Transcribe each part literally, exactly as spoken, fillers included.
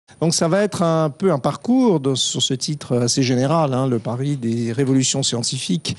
Donc ça va être un peu un parcours de, sur ce titre assez général, hein, le Paris des révolutions scientifiques.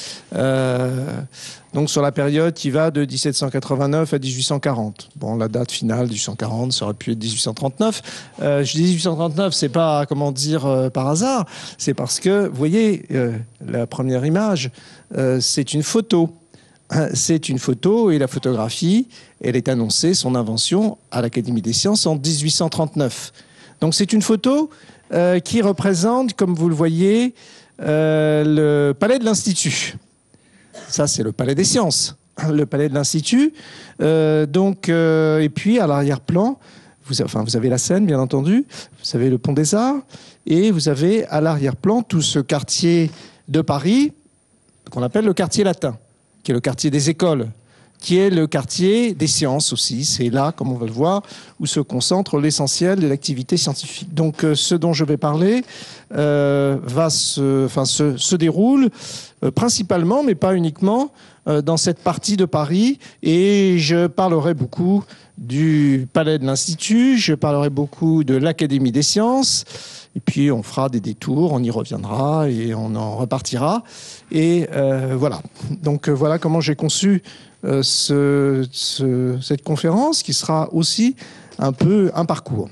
Euh, donc sur la période qui va de mille sept cent quatre-vingt-neuf à mille huit cent quarante. Bon, la date finale, mille huit cent quarante, ça aurait pu être mille huit cent trente-neuf. Euh, je dis mille huit cent trente-neuf, c'est pas, comment dire, euh, par hasard. C'est parce que, vous voyez, euh, la première image, euh, c'est une photo. C'est une photo et la photographie, elle est annoncée, son invention, à l'Académie des sciences en mille huit cent trente-neuf. Donc c'est une photo euh, qui représente, comme vous le voyez, euh, le palais de l'Institut. Ça, c'est le palais des sciences, le palais de l'Institut. Euh, donc, euh, et puis, à l'arrière-plan, vous, enfin, vous avez la Seine, bien entendu, vous avez le Pont des Arts, et vous avez à l'arrière-plan tout ce quartier de Paris qu'on appelle le quartier latin, qui est le quartier des écoles, qui est le quartier des sciences aussi. C'est là, comme on va le voir, où se concentre l'essentiel de l'activité scientifique. Donc, euh, ce dont je vais parler euh, va se, enfin, se, se déroule euh, principalement, mais pas uniquement, euh, dans cette partie de Paris. Et je parlerai beaucoup du Palais de l'Institut, je parlerai beaucoup de l'Académie des sciences. Et puis, on fera des détours, on y reviendra et on en repartira. Et euh, voilà. Donc, euh, voilà comment j'ai conçu euh, ce, ce, cette conférence, qui sera aussi un peu un parcours.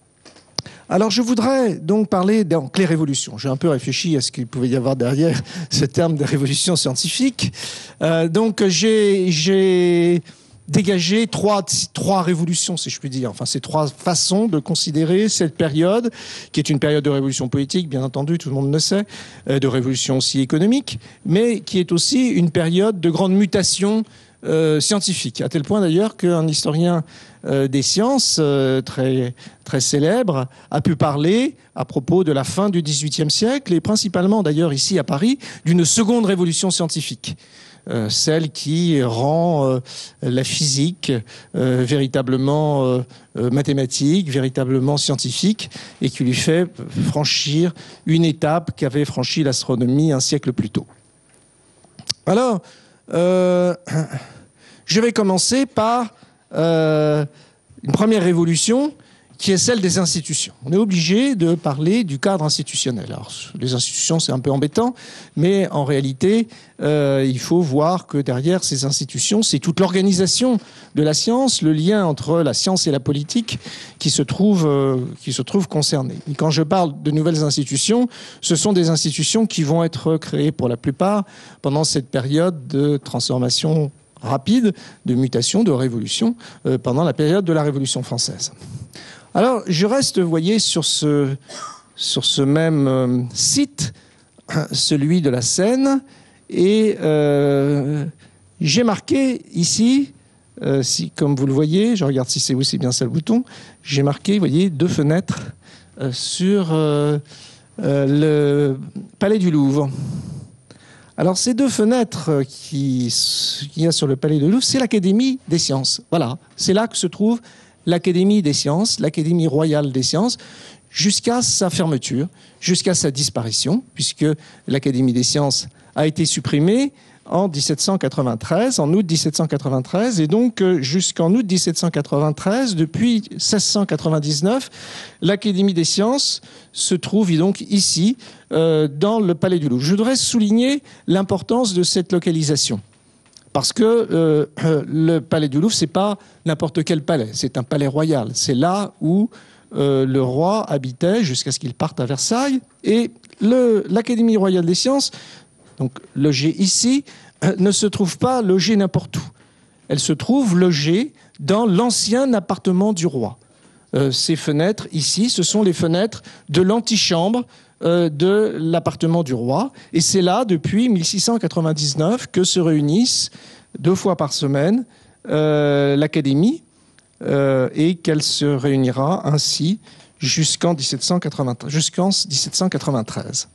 Alors, je voudrais donc parler donc les révolutions. J'ai un peu réfléchi à ce qu'il pouvait y avoir derrière ce terme de révolution scientifique. Euh, donc, j'ai... j'ai dégager trois, trois révolutions, si je puis dire. Enfin, c'est trois façons de considérer cette période, qui est une période de révolution politique, bien entendu, tout le monde le sait, euh, de révolution aussi économique, mais qui est aussi une période de grande mutation euh, scientifique, à tel point d'ailleurs qu'un historien euh, des sciences euh, très, très célèbre a pu parler, à propos de la fin du dix-huitième siècle, et principalement d'ailleurs ici à Paris, d'une seconde révolution scientifique. Euh, celle qui rend euh, la physique euh, véritablement euh, euh, mathématique, véritablement scientifique, et qui lui fait franchir une étape qu'avait franchi l'astronomie un siècle plus tôt. Alors, euh, je vais commencer par euh, une première révolution, qui est celle des institutions. On est obligé de parler du cadre institutionnel. Alors, les institutions, c'est un peu embêtant, mais en réalité, euh, il faut voir que derrière ces institutions, c'est toute l'organisation de la science, le lien entre la science et la politique qui se trouve, euh, qui se trouve concerné. Et quand je parle de nouvelles institutions, ce sont des institutions qui vont être créées pour la plupart pendant cette période de transformation rapide, de mutation, de révolution, euh, pendant la période de la Révolution française. Alors, je reste, vous voyez, sur ce, sur ce même euh, site, celui de la Seine, et euh, j'ai marqué ici, euh, si, comme vous le voyez, je regarde si c'est vous, c'est bien ça le bouton, j'ai marqué, vous voyez, deux fenêtres euh, sur euh, euh, le Palais du Louvre. Alors, ces deux fenêtres qu'il y a sur le Palais du Louvre, c'est l'Académie des sciences. Voilà, c'est là que se trouve l'Académie des sciences, l'Académie royale des sciences, jusqu'à sa fermeture, jusqu'à sa disparition, puisque l'Académie des sciences a été supprimée en dix-sept cent quatre-vingt-treize, en août dix-sept cent quatre-vingt-treize, et donc jusqu'en août dix-sept cent quatre-vingt-treize, depuis mille six cent quatre-vingt-dix-neuf, l'Académie des sciences se trouve donc ici, euh, dans le Palais du Louvre. Je voudrais souligner l'importance de cette localisation. Parce que euh, le Palais du Louvre, c'est pas n'importe quel palais, c'est un palais royal. C'est là où euh, le roi habitait jusqu'à ce qu'il parte à Versailles. Et l'Académie royale des sciences, donc logée ici, euh, ne se trouve pas logée n'importe où. Elle se trouve logée dans l'ancien appartement du roi. Euh, ces fenêtres ici, ce sont les fenêtres de l'antichambre euh, de l'appartement du roi. Et c'est là, depuis mille six cent quatre-vingt-dix-neuf, que se réunissent deux fois par semaine euh, l'Académie euh, et qu'elle se réunira ainsi jusqu'en dix-sept cent quatre-vingt-treize. Jusqu'en dix-sept cent quatre-vingt-treize.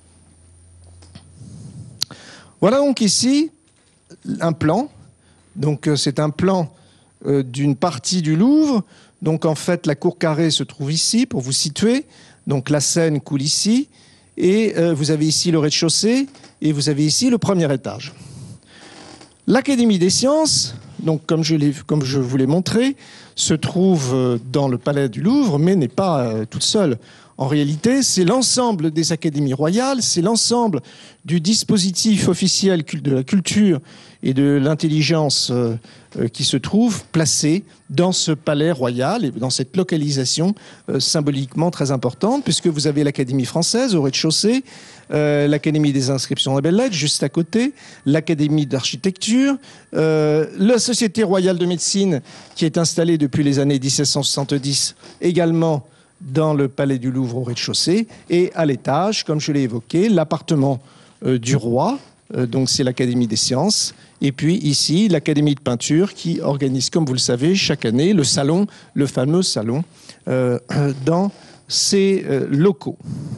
Voilà donc ici un plan. Donc euh, c'est un plan euh, d'une partie du Louvre. Donc en fait la cour carrée se trouve ici pour vous situer. Donc la Seine coule ici et euh, vous avez ici le rez-de-chaussée et vous avez ici le premier étage. L'Académie des sciences, donc comme je, l'ai, comme je vous l'ai montré, se trouve dans le palais du Louvre, mais n'est pas euh, toute seule. En réalité, c'est l'ensemble des académies royales, c'est l'ensemble du dispositif officiel de la culture et de l'intelligence euh, euh, qui se trouve placé dans ce palais royal et dans cette localisation euh, symboliquement très importante, puisque vous avez l'Académie française au rez-de-chaussée, euh, l'Académie des inscriptions et belles-lettres juste à côté, l'Académie d'architecture, euh, la Société royale de médecine qui est installée depuis les années mille sept cent soixante-dix également dans le palais du Louvre au rez-de-chaussée, et à l'étage, comme je l'ai évoqué, l'appartement euh, du roi, euh, donc c'est l'Académie des sciences, et puis ici, l'Académie de peinture qui organise, comme vous le savez, chaque année, le salon, le fameux salon, euh, dans ces euh, locaux.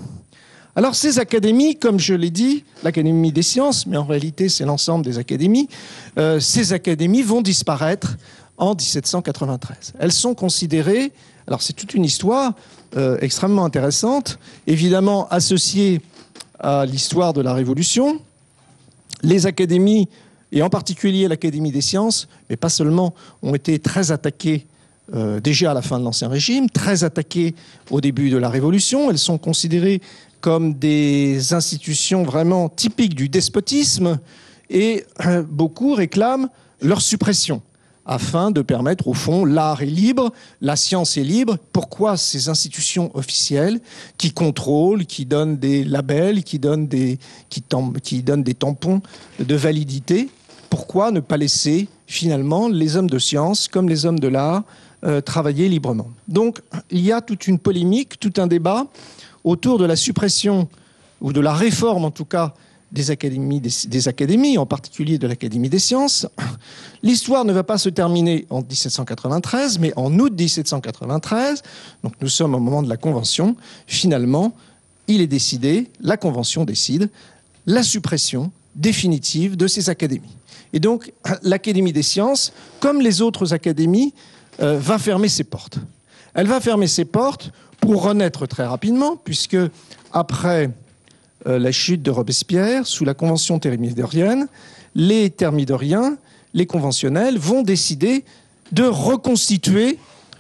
Alors ces académies, comme je l'ai dit, l'Académie des sciences, mais en réalité c'est l'ensemble des académies, euh, ces académies vont disparaître en mille sept cent quatre-vingt-treize. Elles sont considérées, alors c'est toute une histoire euh, extrêmement intéressante, évidemment associée à l'histoire de la Révolution. Les académies, et en particulier l'Académie des sciences, mais pas seulement, ont été très attaquées euh, déjà à la fin de l'Ancien Régime, très attaquées au début de la Révolution. Elles sont considérées comme des institutions vraiment typiques du despotisme, et euh, beaucoup réclament leur suppression, afin de permettre, au fond, l'art est libre, la science est libre. Pourquoi ces institutions officielles qui contrôlent, qui donnent des labels, qui donnent des, qui tam- qui donnent des tampons de validité, pourquoi ne pas laisser, finalement, les hommes de science, comme les hommes de l'art, euh, travailler librement? Donc, il y a toute une polémique, tout un débat autour de la suppression, ou de la réforme, en tout cas, Des académies, des, des académies, en particulier de l'Académie des sciences. L'histoire ne va pas se terminer en mille sept cent quatre-vingt-treize, mais en août mille sept cent quatre-vingt-treize, donc nous sommes au moment de la Convention, finalement, il est décidé, la Convention décide, la suppression définitive de ces académies. Et donc, l'Académie des sciences, comme les autres académies, euh, va fermer ses portes. Elle va fermer ses portes pour renaître très rapidement, puisque après Euh, la chute de Robespierre, sous la Convention thermidorienne, les thermidoriens, les conventionnels, vont décider de reconstituer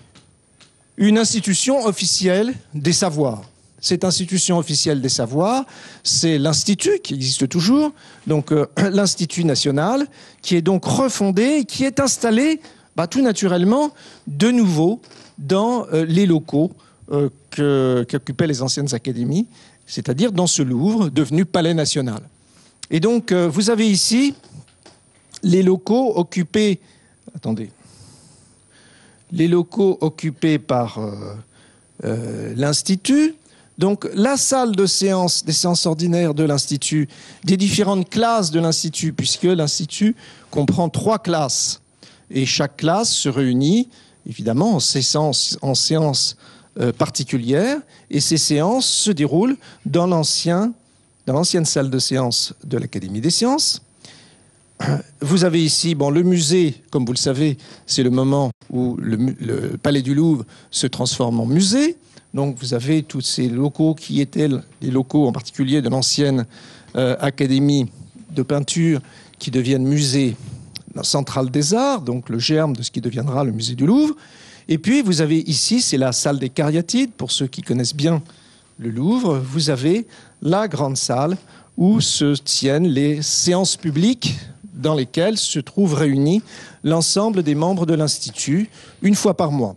une institution officielle des savoirs. Cette institution officielle des savoirs, c'est l'Institut, qui existe toujours, donc euh, l'Institut national, qui est donc refondé, qui est installé bah, tout naturellement de nouveau dans euh, les locaux euh, que, qu'occupaient les anciennes académies, c'est-à-dire dans ce Louvre devenu Palais national. Et donc, euh, vous avez ici les locaux occupés... Attendez. Les locaux occupés par euh, euh, l'Institut. Donc, la salle de séance, des séances ordinaires de l'Institut, des différentes classes de l'Institut, puisque l'Institut comprend trois classes. Et chaque classe se réunit, évidemment, en séance, en séance Euh, particulière, et ces séances se déroulent dans l'ancien, dans l'ancienne salle de séance de l'Académie des sciences. Vous avez ici, bon, le musée, comme vous le savez, c'est le moment où le, le Palais du Louvre se transforme en musée. Donc vous avez tous ces locaux qui étaient les locaux en particulier de l'ancienne euh, Académie de peinture qui deviennent musée central des arts, donc le germe de ce qui deviendra le musée du Louvre. Et puis, vous avez ici, c'est la salle des Cariatides, pour ceux qui connaissent bien le Louvre. Vous avez la grande salle où se tiennent les séances publiques dans lesquelles se trouvent réunis l'ensemble des membres de l'Institut une fois par mois.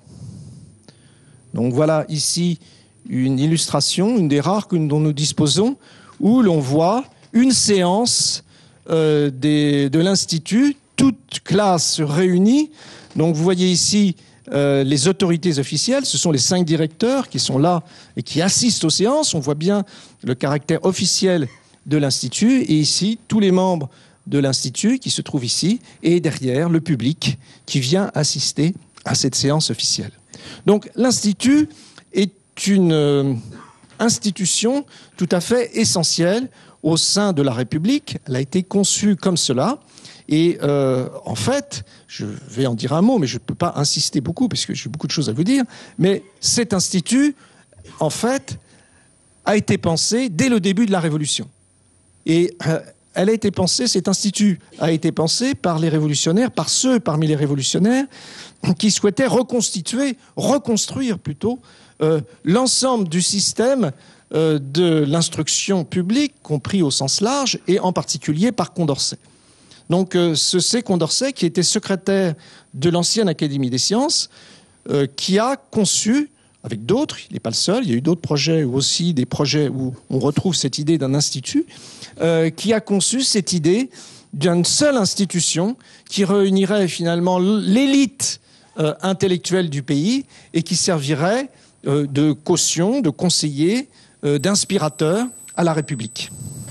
Donc voilà ici une illustration, une des rares dont nous disposons, où l'on voit une séance euh, des, de l'Institut, toute classe réunie. Donc vous voyez ici Euh, les autorités officielles, ce sont les cinq directeurs qui sont là et qui assistent aux séances. On voit bien le caractère officiel de l'Institut. Et ici, tous les membres de l'Institut qui se trouvent ici. Et derrière, le public qui vient assister à cette séance officielle. Donc, l'Institut est une euh, institution tout à fait essentielle au sein de la République. Elle a été conçue comme cela. Et euh, en fait, je vais en dire un mot, mais je ne peux pas insister beaucoup, parce que j'ai beaucoup de choses à vous dire, mais cet institut, en fait, a été pensé dès le début de la Révolution. Et euh, elle a été pensée, cet institut a été pensé par les révolutionnaires, par ceux parmi les révolutionnaires qui souhaitaient reconstituer, reconstruire plutôt, euh, l'ensemble du système euh, de l'instruction publique, compris au sens large, et en particulier par Condorcet. Donc euh, ce c'est Condorcet qui était secrétaire de l'ancienne Académie des sciences, euh, qui a conçu, avec d'autres, il n'est pas le seul, il y a eu d'autres projets, ou aussi des projets où on retrouve cette idée d'un institut, euh, qui a conçu cette idée d'une seule institution qui réunirait finalement l'élite euh, intellectuelle du pays et qui servirait euh, de caution, de conseiller, euh, d'inspirateur à la République.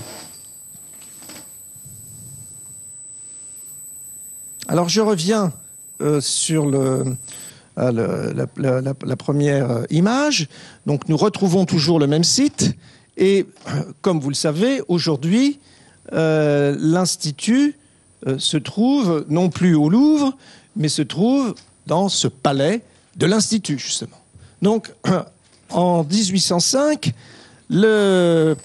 Alors je reviens euh, sur le, euh, le, la, la, la première image. Donc nous retrouvons toujours le même site. Et comme vous le savez, aujourd'hui, euh, l'Institut euh, se trouve non plus au Louvre, mais se trouve dans ce palais de l'Institut, justement. Donc en dix-huit cent cinq, le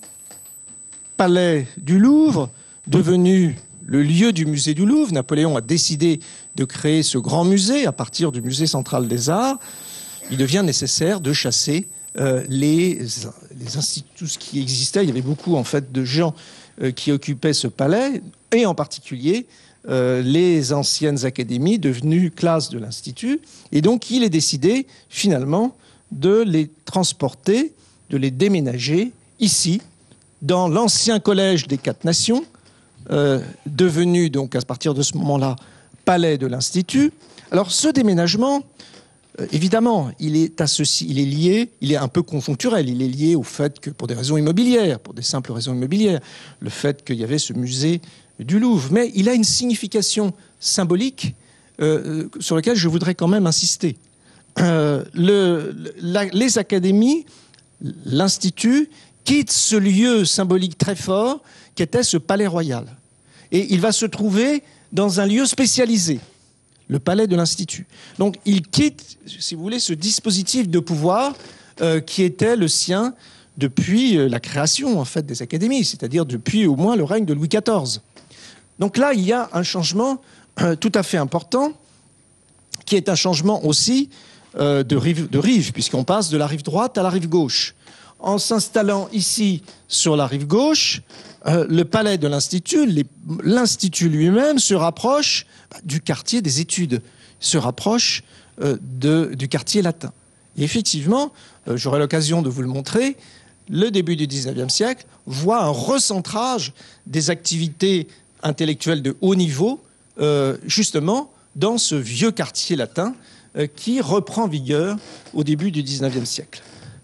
palais du Louvre, devenu le lieu du musée du Louvre, Napoléon a décidé de créer ce grand musée à partir du musée central des arts. Il devient nécessaire de chasser euh, les, les instituts, tout ce qui existait. Il y avait beaucoup en fait de gens euh, qui occupaient ce palais, et en particulier euh, les anciennes académies devenues classes de l'Institut. Et donc il est décidé finalement de les transporter, de les déménager ici, dans l'ancien collège des Quatre Nations, Euh, devenu donc à partir de ce moment-là palais de l'Institut. Alors ce déménagement, euh, évidemment, il est associé, il est lié, il est un peu conjoncturel, il est lié au fait que pour des raisons immobilières, pour des simples raisons immobilières, le fait qu'il y avait ce musée du Louvre, mais il a une signification symbolique euh, sur laquelle je voudrais quand même insister. Euh, le, la, les académies, l'Institut quitte ce lieu symbolique très fort qu'était ce palais royal. Et il va se trouver dans un lieu spécialisé, le palais de l'Institut. Donc il quitte, si vous voulez, ce dispositif de pouvoir euh, qui était le sien depuis euh, la création en fait des académies, c'est-à-dire depuis au moins le règne de Louis quatorze. Donc là, il y a un changement euh, tout à fait important, qui est un changement aussi euh, de rive, de rive, puisqu'on passe de la rive droite à la rive gauche. En s'installant ici sur la rive gauche, euh, le palais de l'Institut, l'Institut lui-même se rapproche bah, du quartier des études, se rapproche euh, de, du quartier latin. Et effectivement, euh, j'aurai l'occasion de vous le montrer, le début du dix-neuvième siècle voit un recentrage des activités intellectuelles de haut niveau, euh, justement dans ce vieux quartier latin euh, qui reprend vigueur au début du dix-neuvième siècle.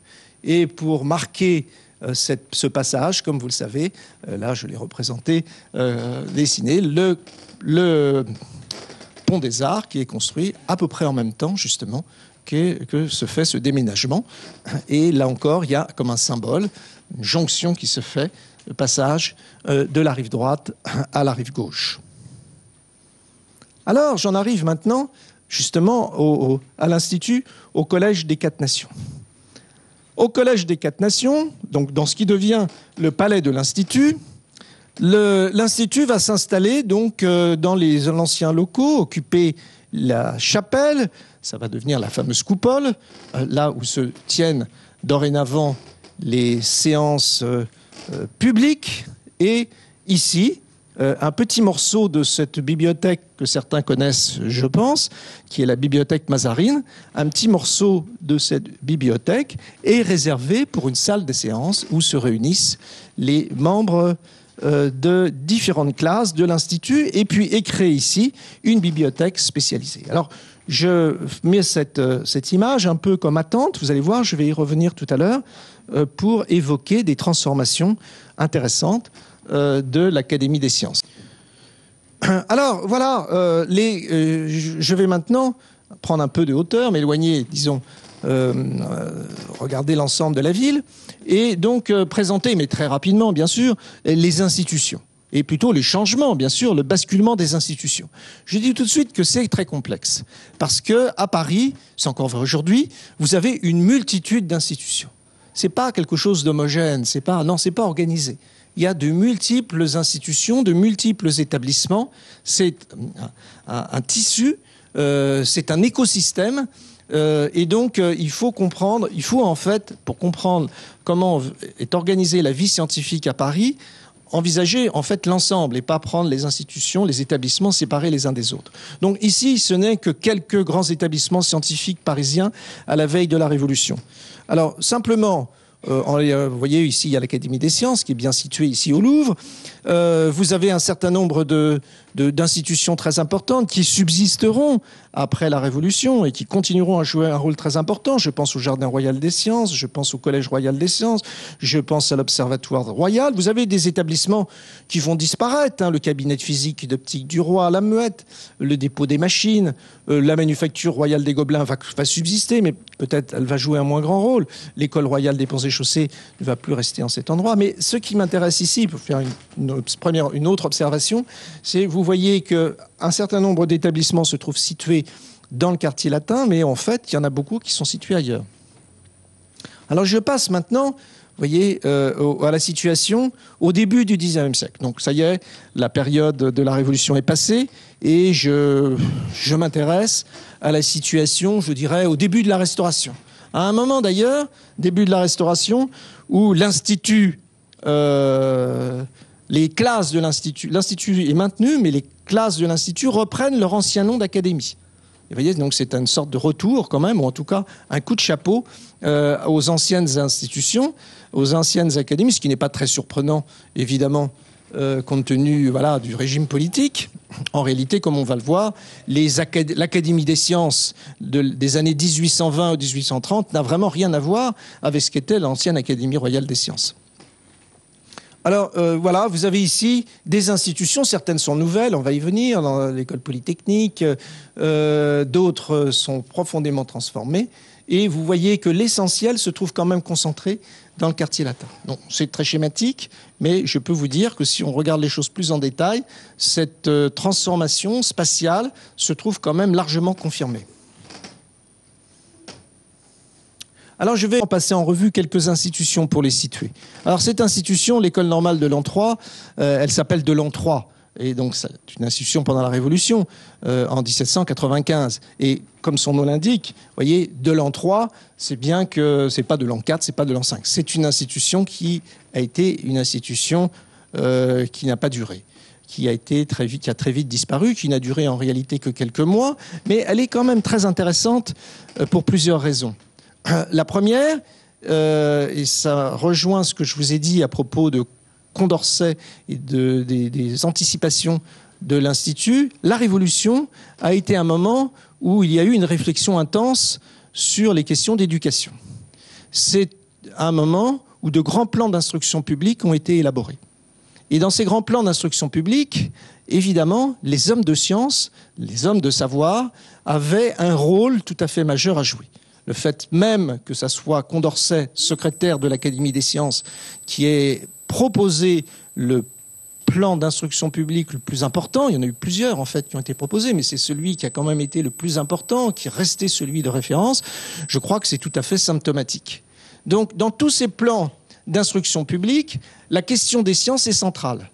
Et pour marquer euh, cette, ce passage, comme vous le savez, euh, là je l'ai représenté, euh, dessiné, le, le pont des Arts qui est construit à peu près en même temps, justement, que, que se fait ce déménagement. Et là encore, il y a comme un symbole, une jonction qui se fait, le passage euh, de la rive droite à la rive gauche. Alors, j'en arrive maintenant, justement, au, au, à l'Institut, au Collège des Quatre Nations. Au Collège des Quatre Nations, donc dans ce qui devient le palais de l'Institut, l'Institut va s'installer donc euh, dans les l'anciens locaux, occuper la chapelle, ça va devenir la fameuse coupole, euh, là où se tiennent dorénavant les séances euh, euh, publiques, et ici, Euh, un petit morceau de cette bibliothèque que certains connaissent, je pense, qui est la bibliothèque Mazarine, un petit morceau de cette bibliothèque est réservé pour une salle de séance où se réunissent les membres euh, de différentes classes de l'Institut, et puis est créée ici une bibliothèque spécialisée. Alors, je mets cette, euh, cette image un peu comme attente, vous allez voir, je vais y revenir tout à l'heure, euh, pour évoquer des transformations intéressantes Euh, de l'Académie des sciences. Alors, voilà, euh, les, euh, je vais maintenant prendre un peu de hauteur, m'éloigner, disons, euh, euh, regarder l'ensemble de la ville, et donc euh, présenter, mais très rapidement, bien sûr, les institutions. Et plutôt les changements, bien sûr, le basculement des institutions. Je dis tout de suite que c'est très complexe, parce qu'à Paris, c'est encore vrai aujourd'hui, vous avez une multitude d'institutions. C'est pas quelque chose d'homogène, c'est pas, non, c'est pas organisé. il y a de multiples institutions, de multiples établissements. C'est un, un, un tissu, euh, c'est un écosystème. Euh, et donc, euh, il faut comprendre, il faut en fait, pour comprendre comment est organisée la vie scientifique à Paris, envisager en fait l'ensemble et pas prendre les institutions, les établissements séparés les uns des autres. Donc ici, ce n'est que quelques grands établissements scientifiques parisiens à la veille de la Révolution. Alors, simplement... Euh, vous voyez, ici, il y a l'Académie des sciences, qui est bien située ici au Louvre. Euh, vous avez un certain nombre de, de, d'institutions très importantes qui subsisteront après la Révolution et qui continueront à jouer un rôle très important. Je pense au Jardin royal des sciences, je pense au Collège royal des sciences, je pense à l'Observatoire royal. Vous avez des établissements qui vont disparaître, hein, le cabinet de physique et d'optique du roi, la Muette, le dépôt des machines, euh, la manufacture royale des Gobelins va, va subsister, mais peut-être elle va jouer un moins grand rôle. L'école royale des ponts et chaussées ne va plus rester en cet endroit. Mais ce qui m'intéresse ici, pour faire une, une, première, une autre observation, c'est vous voyez qu'un certain nombre d'établissements se trouvent situés dans le quartier latin, mais en fait, il y en a beaucoup qui sont situés ailleurs. Alors je passe maintenant, vous voyez, euh, à la situation au début du dix-neuvième siècle. Donc ça y est, la période de la Révolution est passée et je, je m'intéresse à la situation, je dirais, au début de la Restauration. À un moment d'ailleurs, début de la Restauration, où l'Institut, euh, les classes de l'Institut, l'Institut est maintenu, mais les classes de l'Institut reprennent leur ancien nom d'académie. Vous voyez, donc c'est une sorte de retour quand même, ou en tout cas un coup de chapeau euh, aux anciennes institutions, aux anciennes académies, ce qui n'est pas très surprenant, évidemment, euh, compte tenu voilà, du régime politique. En réalité, comme on va le voir, les acad- l'Académie des sciences de, des années dix-huit cent vingt ou dix-huit cent trente n'a vraiment rien à voir avec ce qu'était l'ancienne Académie royale des sciences. Alors euh, voilà, vous avez ici des institutions, certaines sont nouvelles, on va y venir, dans l'école polytechnique, euh, d'autres sont profondément transformées, et vous voyez que l'essentiel se trouve quand même concentré dans le quartier latin. Donc c'est très schématique, mais je peux vous dire que si on regarde les choses plus en détail, cette euh, transformation spatiale se trouve quand même largement confirmée. Alors je vais en passer en revue quelques institutions pour les situer. Alors cette institution, l'école normale de l'an trois, euh, elle s'appelle de l'an trois. Et donc c'est une institution pendant la Révolution, euh, en dix-sept cent quatre-vingt-quinze. Et comme son nom l'indique, vous voyez, de l'an trois, c'est bien que c'est pas de l'an quatre, c'est pas de l'an cinq. C'est une institution qui a été une institution euh, qui n'a pas duré, qui a été très vite, qui a très vite disparu, qui n'a duré en réalité que quelques mois, mais elle est quand même très intéressante euh, pour plusieurs raisons. La première, euh, et ça rejoint ce que je vous ai dit à propos de Condorcet et de, des, des anticipations de l'Institut, la Révolution a été un moment où il y a eu une réflexion intense sur les questions d'éducation. C'est un moment où de grands plans d'instruction publique ont été élaborés. Et dans ces grands plans d'instruction publique, évidemment, les hommes de science, les hommes de savoir, avaient un rôle tout à fait majeur à jouer. Le fait même que ça soit Condorcet, secrétaire de l'Académie des sciences, qui ait proposé le plan d'instruction publique le plus important, il y en a eu plusieurs en fait qui ont été proposés, mais c'est celui qui a quand même été le plus important, qui est resté celui de référence, je crois que c'est tout à fait symptomatique. Donc dans tous ces plans d'instruction publique, la question des sciences est centrale.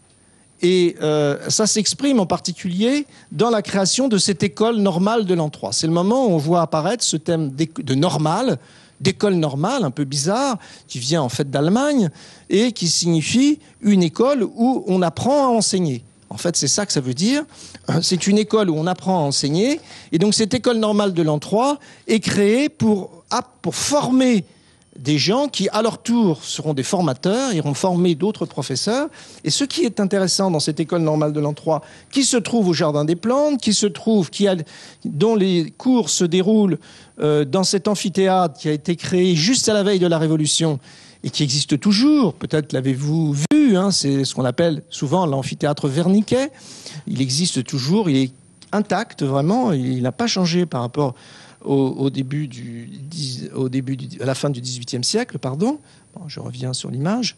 Et euh, ça s'exprime en particulier dans la création de cette école normale de l'an trois. C'est le moment où on voit apparaître ce thème de normal, d'école normale, un peu bizarre, qui vient en fait d'Allemagne, et qui signifie une école où on apprend à enseigner. En fait, c'est ça que ça veut dire. C'est une école où on apprend à enseigner. Et donc cette école normale de l'an trois est créée pour, pour former des gens qui, à leur tour, seront des formateurs, iront former d'autres professeurs. Et ce qui est intéressant dans cette école normale de l'an trois, qui se trouve au Jardin des Plantes, qui se trouve, qui a, dont les cours se déroulent euh, dans cet amphithéâtre qui a été créé juste à la veille de la Révolution et qui existe toujours, peut-être l'avez-vous vu, hein, c'est ce qu'on appelle souvent l'amphithéâtre Wernicke. Il existe toujours, il est intact vraiment, il n'a pas changé par rapport Au, au début du, au début du, à la fin du dix-huitième siècle, pardon. Bon, je reviens sur l'image.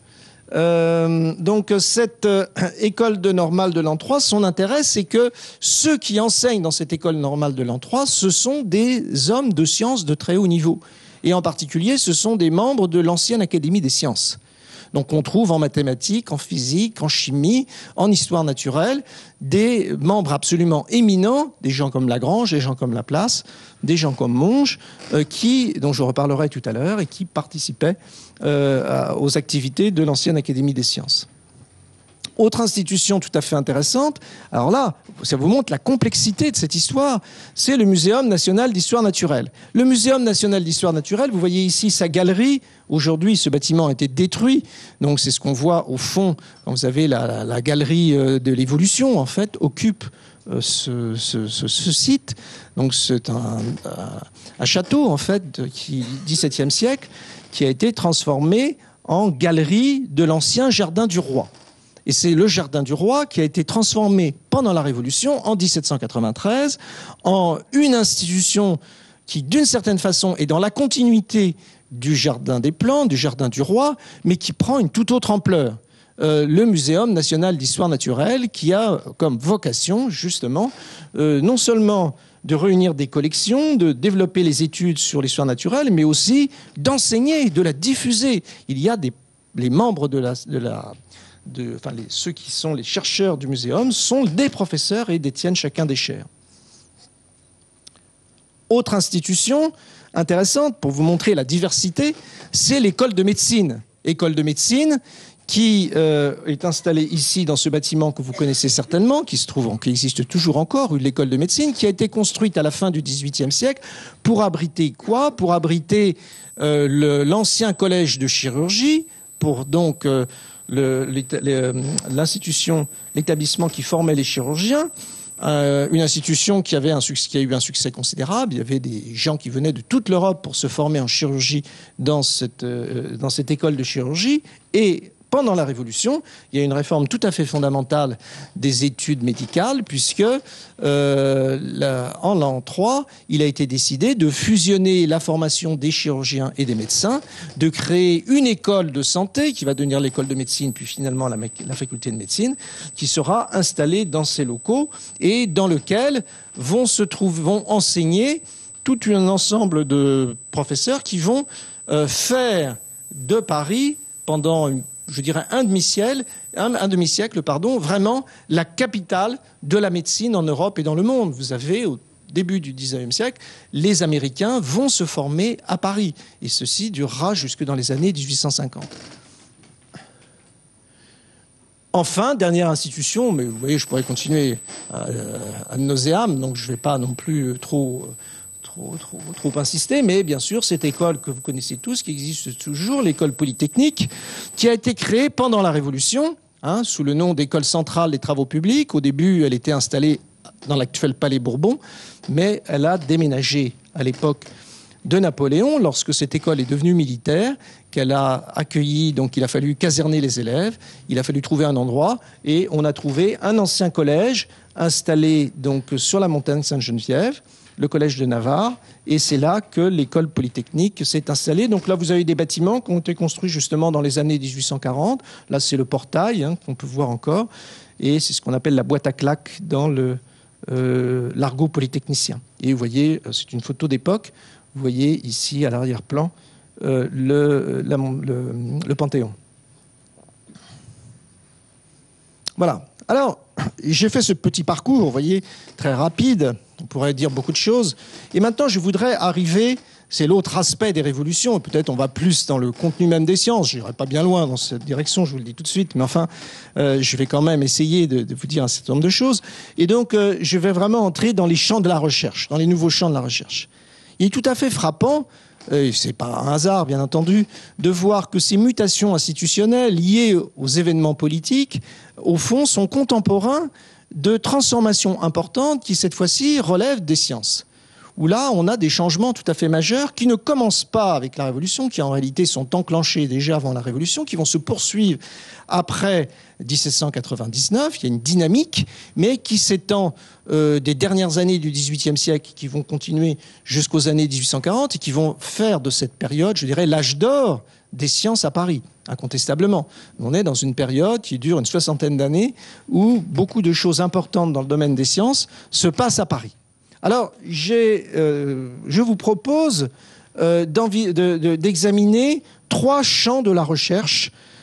Euh, donc cette euh, école de normale de l'an trois, son intérêt, c'est que ceux qui enseignent dans cette école normale de l'an trois, ce sont des hommes de sciences de très haut niveau. Et en particulier, ce sont des membres de l'ancienne Académie des sciences. Donc on trouve en mathématiques, en physique, en chimie, en histoire naturelle, des membres absolument éminents, des gens comme Lagrange, des gens comme Laplace, des gens comme Monge, euh, qui, dont je reparlerai tout à l'heure, et qui participaient euh, aux activités de l'ancienne Académie des sciences. Autre institution tout à fait intéressante, alors là, ça vous montre la complexité de cette histoire, c'est le Muséum national d'histoire naturelle. Le Muséum national d'histoire naturelle, vous voyez ici sa galerie. Aujourd'hui, ce bâtiment a été détruit, donc c'est ce qu'on voit au fond, quand vous avez la, la, la galerie de l'évolution, en fait, occupe ce, ce, ce, ce site. Donc c'est un, un château, en fait, qui dix-septième siècle, qui a été transformé en galerie de l'ancien Jardin du Roi. Et c'est le Jardin du Roi qui a été transformé pendant la Révolution, en dix-sept cent quatre-vingt-treize, en une institution qui, d'une certaine façon, est dans la continuité du Jardin des Plantes, du Jardin du Roi, mais qui prend une toute autre ampleur. Euh, le Muséum national d'histoire naturelle, qui a comme vocation, justement, euh, non seulement de réunir des collections, de développer les études sur l'histoire naturelle, mais aussi d'enseigner, de la diffuser. Il y a des, les membres de la... De la De, enfin, les, ceux qui sont les chercheurs du muséum sont des professeurs et détiennent chacun des chaires. Autre institution intéressante pour vous montrer la diversité, c'est l'école de médecine. École de médecine qui euh, est installée ici dans ce bâtiment que vous connaissez certainement, qui se trouve, qui existe toujours encore, l'école de médecine, qui a été construite à la fin du dix-huitième siècle pour abriter quoi? Pour abriter euh, le, l'ancien collège de chirurgie, pour donc euh, l'institution, l'établissement qui formait les chirurgiens, euh, une institution qui, avait un succès, qui a eu un succès considérable. Il y avait des gens qui venaient de toute l'Europe pour se former en chirurgie dans cette, euh, dans cette école de chirurgie. Et pendant la Révolution, il y a une réforme tout à fait fondamentale des études médicales, puisque euh, la, en l'an trois, il a été décidé de fusionner la formation des chirurgiens et des médecins, de créer une école de santé qui va devenir l'école de médecine, puis finalement la, la faculté de médecine, qui sera installée dans ces locaux et dans lequel vont se trouver, vont enseigner tout un ensemble de professeurs qui vont euh, faire de Paris pendant une je dirais un demi-siècle, un, un demi-siècle, pardon, vraiment la capitale de la médecine en Europe et dans le monde. Vous avez, au début du dix-neuvième siècle, les Américains vont se former à Paris. Et ceci durera jusque dans les années dix-huit cent cinquante. Enfin, dernière institution, mais vous voyez, je pourrais continuer à, à nauséam, donc je ne vais pas non plus trop... Trop, trop, trop insister, mais bien sûr, cette école que vous connaissez tous, qui existe toujours, l'école polytechnique, qui a été créée pendant la Révolution, hein, sous le nom d'école centrale des travaux publics. Au début, elle était installée dans l'actuel Palais Bourbon, mais elle a déménagé à l'époque de Napoléon, lorsque cette école est devenue militaire, qu'elle a accueilli, donc il a fallu caserner les élèves, il a fallu trouver un endroit, et on a trouvé un ancien collège installé donc sur la montagne Sainte-Geneviève, le collège de Navarre, et c'est là que l'école polytechnique s'est installée. Donc là, vous avez des bâtiments qui ont été construits justement dans les années dix-huit cent quarante. Là, c'est le portail, hein, qu'on peut voir encore, et c'est ce qu'on appelle la boîte à claques dans le, euh, l'argot polytechnicien. Et vous voyez, c'est une photo d'époque, vous voyez ici à l'arrière-plan euh, le, la, le, le Panthéon. Voilà. Alors, j'ai fait ce petit parcours, vous voyez, très rapide. On pourrait dire beaucoup de choses. Et maintenant, je voudrais arriver, c'est l'autre aspect des révolutions, et peut-être on va plus dans le contenu même des sciences. Je n'irai pas bien loin dans cette direction, je vous le dis tout de suite, mais enfin, euh, je vais quand même essayer de, de vous dire un certain nombre de choses. Et donc, euh, je vais vraiment entrer dans les champs de la recherche, dans les nouveaux champs de la recherche. Il est tout à fait frappant, et c'est pas un hasard, bien entendu, de voir que ces mutations institutionnelles liées aux événements politiques, au fond, sont contemporains de transformations importantes qui, cette fois-ci, relèvent des sciences. Où là, on a des changements tout à fait majeurs qui ne commencent pas avec la Révolution, qui en réalité sont enclenchés déjà avant la Révolution, qui vont se poursuivre après dix-sept cent quatre-vingt-dix-neuf. Il y a une dynamique, mais qui s'étend euh, des dernières années du dix-huitième siècle, qui vont continuer jusqu'aux années dix-huit cent quarante et qui vont faire de cette période, je dirais, l'âge d'or des sciences à Paris, incontestablement. On est dans une période qui dure une soixantaine d'années où beaucoup de choses importantes dans le domaine des sciences se passent à Paris. Alors, j'ai, euh, je vous propose euh, de, de, d'examiner trois champs de la recherche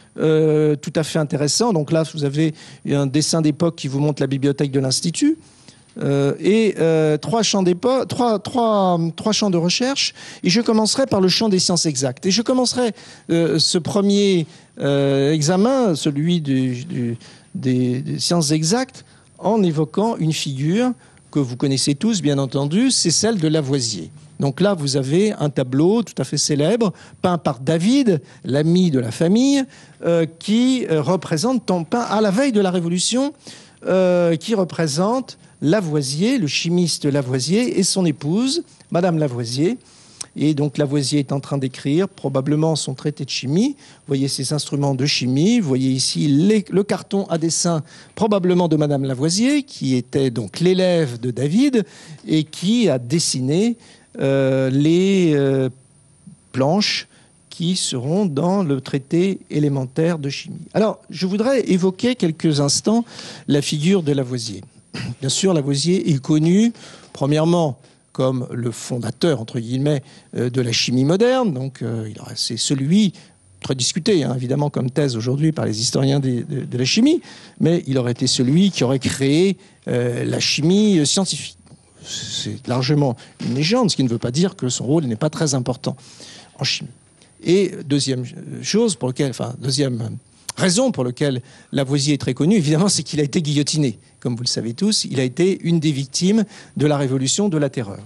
euh, tout à fait intéressants. Donc là, vous avez un dessin d'époque qui vous montre la bibliothèque de l'Institut. Euh, et euh, trois champs d'époque, trois, trois, trois champs de recherche. Et je commencerai par le champ des sciences exactes. Et je commencerai euh, ce premier euh, examen, celui du, du, des, des sciences exactes, en évoquant une figure que vous connaissez tous, bien entendu, c'est celle de Lavoisier. Donc là, vous avez un tableau tout à fait célèbre, peint par David, l'ami de la famille, euh, qui euh, représente, peint à la veille de la Révolution, euh, qui représente Lavoisier, le chimiste Lavoisier, et son épouse, Madame Lavoisier. Et donc Lavoisier est en train d'écrire probablement son traité de chimie. Vous voyez ses instruments de chimie. Vous voyez ici les, le carton à dessin probablement de Madame Lavoisier, qui était donc l'élève de David et qui a dessiné euh, les euh, planches qui seront dans le traité élémentaire de chimie. Alors, je voudrais évoquer quelques instants la figure de Lavoisier. Bien sûr, Lavoisier est connu, premièrement, comme le fondateur, entre guillemets, de la chimie moderne. Donc, euh, c'est celui, très discuté, hein, évidemment, comme thèse aujourd'hui par les historiens des, de, de la chimie, mais il aurait été celui qui aurait créé euh, la chimie scientifique. C'est largement une légende, ce qui ne veut pas dire que son rôle n'est pas très important en chimie. Et deuxième chose pour laquelle, enfin, deuxième raison pour laquelle Lavoisier est très connu, évidemment, c'est qu'il a été guillotiné. Comme vous le savez tous, il a été une des victimes de la Révolution de la Terreur.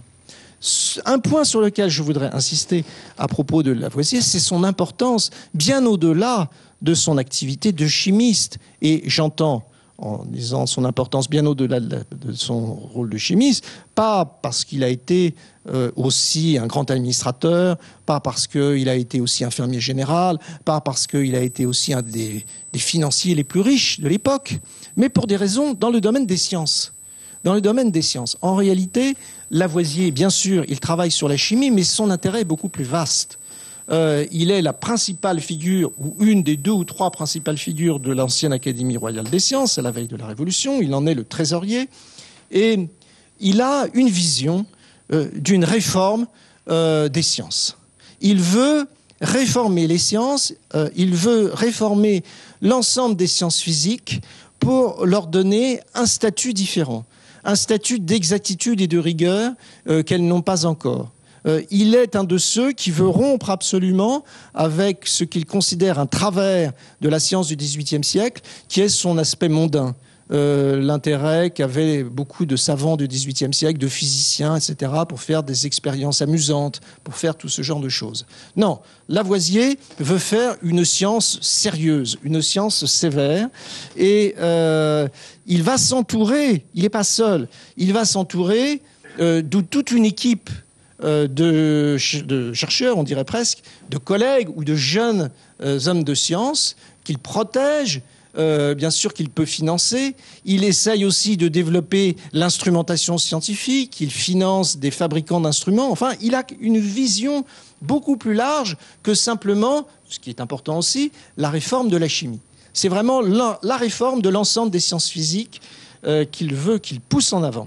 Un point sur lequel je voudrais insister à propos de Lavoisier, c'est son importance bien au-delà de son activité de chimiste. Et j'entends, en disant son importance bien au-delà de son rôle de chimiste, pas parce qu'il a été euh, aussi un grand administrateur, pas parce qu'il a été aussi infirmier général, pas parce qu'il a été aussi un des, des financiers les plus riches de l'époque, mais pour des raisons dans le domaine des sciences. Dans le domaine des sciences. En réalité, Lavoisier, bien sûr, il travaille sur la chimie, mais son intérêt est beaucoup plus vaste. Euh, il est la principale figure, ou une des deux ou trois principales figures de l'ancienne Académie royale des sciences, à la veille de la Révolution. Il en est le trésorier. Et il a une vision euh, d'une réforme euh, des sciences. Il veut réformer les sciences, euh, il veut réformer l'ensemble des sciences physiques pour leur donner un statut différent, un statut d'exactitude et de rigueur euh, qu'elles n'ont pas encore. Euh, il est un de ceux qui veut rompre absolument avec ce qu'il considère un travers de la science du dix-huitième siècle, qui est son aspect mondain. Euh, l'intérêt qu'avaient beaucoup de savants du dix-huitième siècle, de physiciens, et cetera, pour faire des expériences amusantes, pour faire tout ce genre de choses. Non, Lavoisier veut faire une science sérieuse, une science sévère, et euh, il va s'entourer, il n'est pas seul, il va s'entourer euh, de toute une équipe euh, de, de chercheurs, on dirait presque, de collègues ou de jeunes euh, hommes de science qu'il protège. Euh, bien sûr qu'il peut financer. Il essaye aussi de développer l'instrumentation scientifique. Il finance des fabricants d'instruments. Enfin, il a une vision beaucoup plus large que simplement, ce qui est important aussi, la réforme de la chimie. C'est vraiment la, la réforme de l'ensemble des sciences physiques euh, qu'il veut, qu'il pousse en avant.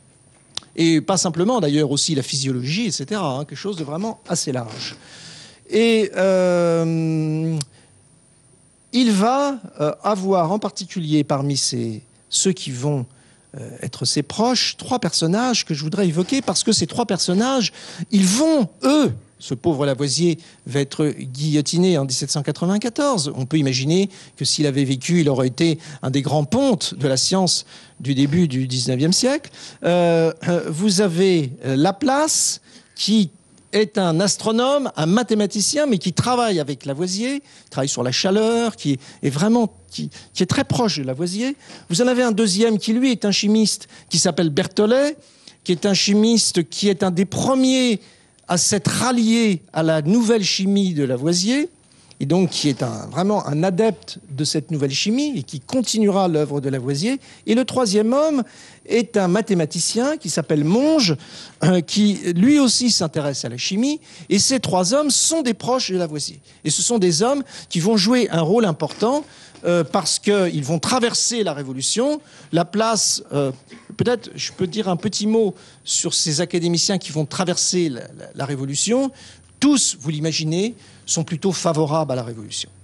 Et pas simplement, d'ailleurs, aussi la physiologie, et cetera. Hein, quelque chose de vraiment assez large. Et... Euh, Il va euh, avoir en particulier parmi ses, ceux qui vont euh, être ses proches, trois personnages que je voudrais évoquer parce que ces trois personnages, ils vont, eux, ce pauvre Lavoisier va être guillotiné en dix-sept cent quatre-vingt-quatorze. On peut imaginer que s'il avait vécu, il aurait été un des grands pontes de la science du début du dix-neuvième siècle. Euh, vous avez Laplace qui est un astronome, un mathématicien, mais qui travaille avec Lavoisier, qui travaille sur la chaleur, qui est vraiment, qui, qui est très proche de Lavoisier. Vous en avez un deuxième qui, lui, est un chimiste qui s'appelle Berthollet, qui est un chimiste qui est un des premiers à s'être rallié à la nouvelle chimie de Lavoisier, et donc qui est un, vraiment un adepte de cette nouvelle chimie et qui continuera l'œuvre de Lavoisier. Et le troisième homme est un mathématicien qui s'appelle Monge, euh, qui lui aussi s'intéresse à la chimie. Et ces trois hommes sont des proches de Lavoisier. Et ce sont des hommes qui vont jouer un rôle important euh, parce qu'ils vont traverser la Révolution. Laplace, euh, peut-être je peux dire un petit mot sur ces académiciens qui vont traverser la, la, la Révolution. Tous, vous l'imaginez, sont plutôt favorables à la Révolution.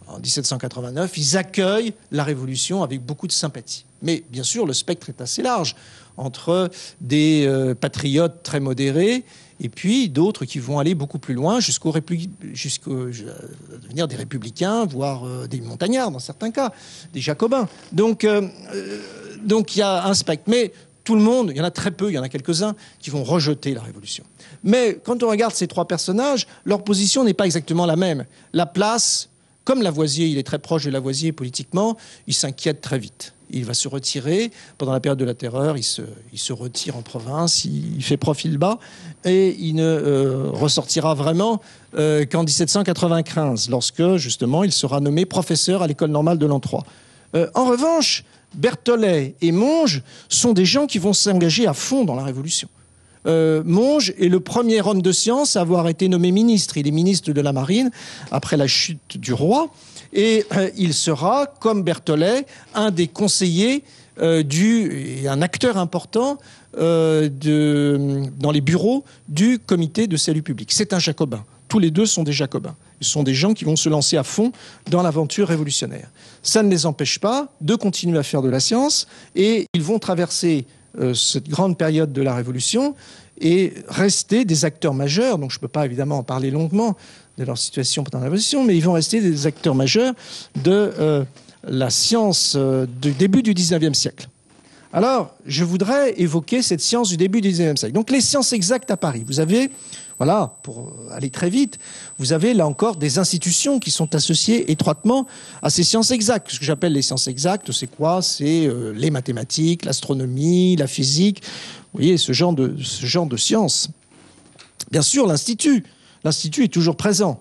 en dix-sept cent quatre-vingt-neuf, ils accueillent la Révolution avec beaucoup de sympathie. Mais bien sûr, le spectre est assez large, entre des euh, patriotes très modérés et puis d'autres qui vont aller beaucoup plus loin jusqu'au jusqu'au devenir des républicains, voire euh, des montagnards dans certains cas, des jacobins. Donc, euh, euh, donc il y a un spectre. Mais tout le monde, il y en a très peu, il y en a quelques-uns qui vont rejeter la Révolution. Mais quand on regarde ces trois personnages, leur position n'est pas exactement la même. Laplace, comme Lavoisier, il est très proche de Lavoisier politiquement, il s'inquiète très vite. Il va se retirer. Pendant la période de la Terreur, il se, il se retire en province, il, il fait profil bas, et il ne euh, ressortira vraiment euh, qu'en dix-sept cent quatre-vingt-quinze, lorsque, justement, il sera nommé professeur à l'École normale de l'an trois. Euh, en revanche, Berthollet et Monge sont des gens qui vont s'engager à fond dans la Révolution. Euh, Monge est le premier homme de science à avoir été nommé ministre. Il est ministre de la Marine après la chute du roi. Et euh, il sera, comme Berthollet, un des conseillers euh, du, et un acteur important euh, de, dans les bureaux du comité de salut public. C'est un jacobin. Tous les deux sont des jacobins. Ce sont des gens qui vont se lancer à fond dans l'aventure révolutionnaire. Ça ne les empêche pas de continuer à faire de la science et ils vont traverser euh, cette grande période de la Révolution et rester des acteurs majeurs. Donc je ne peux pas évidemment en parler longuement de leur situation pendant la Révolution, mais ils vont rester des acteurs majeurs de euh, la science euh, du début du dix-neuvième siècle. Alors, je voudrais évoquer cette science du début du dix-neuvième siècle. Donc les sciences exactes à Paris. Vous avez, voilà, pour aller très vite, vous avez là encore des institutions qui sont associées étroitement à ces sciences exactes. Ce que j'appelle les sciences exactes, c'est quoi? C'est euh, les mathématiques, l'astronomie, la physique, vous voyez, ce genre de, ce genre de sciences. Bien sûr, l'Institut. L'Institut est toujours présent.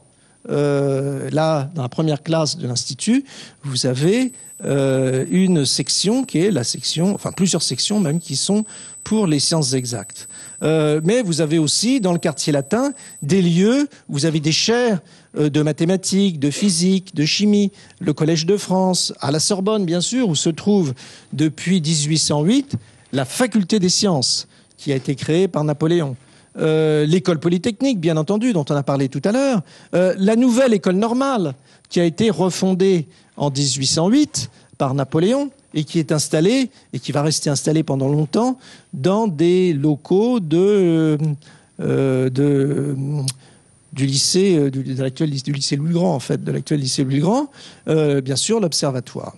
Euh, là, dans la première classe de l'Institut, vous avez euh, une section qui est la section, enfin plusieurs sections même, qui sont pour les sciences exactes. Euh, mais vous avez aussi, dans le quartier latin, des lieux où vous avez des chaires euh, de mathématiques, de physique, de chimie. Le Collège de France, à la Sorbonne, bien sûr, où se trouve depuis dix-huit cent huit la faculté des sciences, qui a été créée par Napoléon. Euh, l'école polytechnique, bien entendu, dont on a parlé tout à l'heure, euh, la nouvelle école normale, qui a été refondée en dix-huit cent huit par Napoléon et qui est installée, et qui va rester installée pendant longtemps, dans des locaux de, euh, de, du lycée, du, de l'actuel, du lycée Louis-le-Grand, en fait, de l'actuel lycée Louis-le-Grand, euh, bien sûr, l'Observatoire.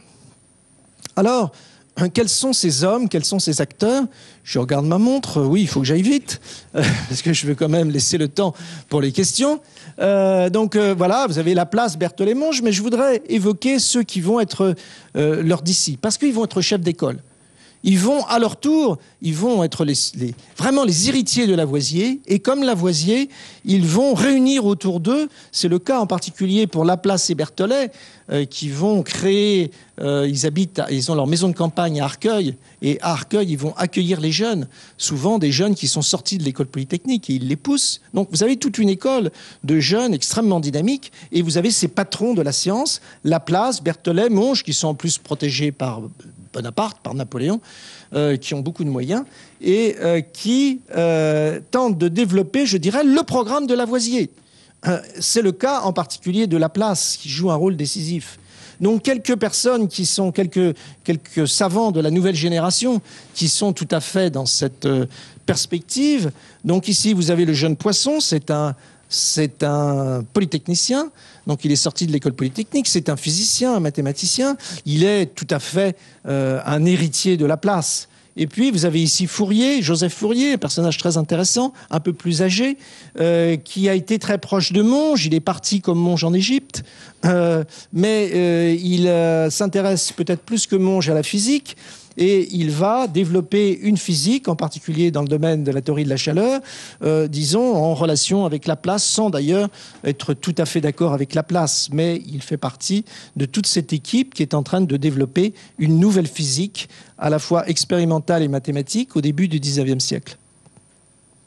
Alors, quels sont ces hommes, quels sont ces acteurs? Je regarde ma montre, oui, il faut que j'aille vite, euh, parce que je veux quand même laisser le temps pour les questions. Euh, donc euh, voilà, vous avez Laplace, Berthollet, Monge, mais je voudrais évoquer ceux qui vont être euh, leurs disciples, parce qu'ils vont être chefs d'école. Ils vont, à leur tour, ils vont être les, les, vraiment les héritiers de Lavoisier, et comme Lavoisier, ils vont réunir autour d'eux, c'est le cas en particulier pour Laplace et Berthollet, euh, qui vont créer, euh, ils habitent, ils ont leur maison de campagne à Arcueil, et à Arcueil, ils vont accueillir les jeunes, souvent des jeunes qui sont sortis de l'école polytechnique, et ils les poussent. Donc vous avez toute une école de jeunes extrêmement dynamiques, et vous avez ces patrons de la science, Laplace, Berthollet, Monge, qui sont en plus protégés par Bonaparte, par Napoléon, euh, qui ont beaucoup de moyens, et euh, qui euh, tentent de développer, je dirais, le programme de Lavoisier. Euh, c'est le cas en particulier de Laplace, qui joue un rôle décisif. Donc quelques personnes qui sont, quelques, quelques savants de la nouvelle génération, qui sont tout à fait dans cette euh, perspective. Donc ici, vous avez le jeune Poisson, c'est un... C'est un polytechnicien, donc il est sorti de l'école polytechnique, c'est un physicien, un mathématicien, il est tout à fait euh, un héritier de Laplace. Et puis vous avez ici Fourier, Joseph Fourier, un personnage très intéressant, un peu plus âgé, euh, qui a été très proche de Monge, il est parti comme Monge en Égypte, euh, mais euh, il euh, s'intéresse peut-être plus que Monge à la physique, et il va développer une physique, en particulier dans le domaine de la théorie de la chaleur, euh, disons, en relation avec Laplace, sans d'ailleurs être tout à fait d'accord avec Laplace. Mais il fait partie de toute cette équipe qui est en train de développer une nouvelle physique, à la fois expérimentale et mathématique, au début du dix-neuvième siècle.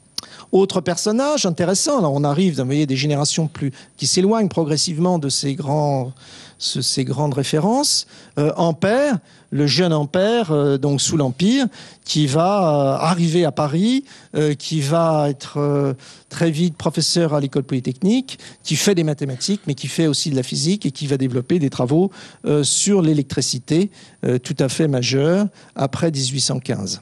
Autre personnage intéressant, alors on arrive, vous voyez, des générations plus qui s'éloignent progressivement de ces grands, ce, ces grandes références. Euh, Ampère, le jeune Ampère, euh, donc sous l'Empire, qui va euh, arriver à Paris, euh, qui va être euh, très vite professeur à l'école polytechnique, qui fait des mathématiques, mais qui fait aussi de la physique et qui va développer des travaux euh, sur l'électricité euh, tout à fait majeurs après dix-huit cent quinze.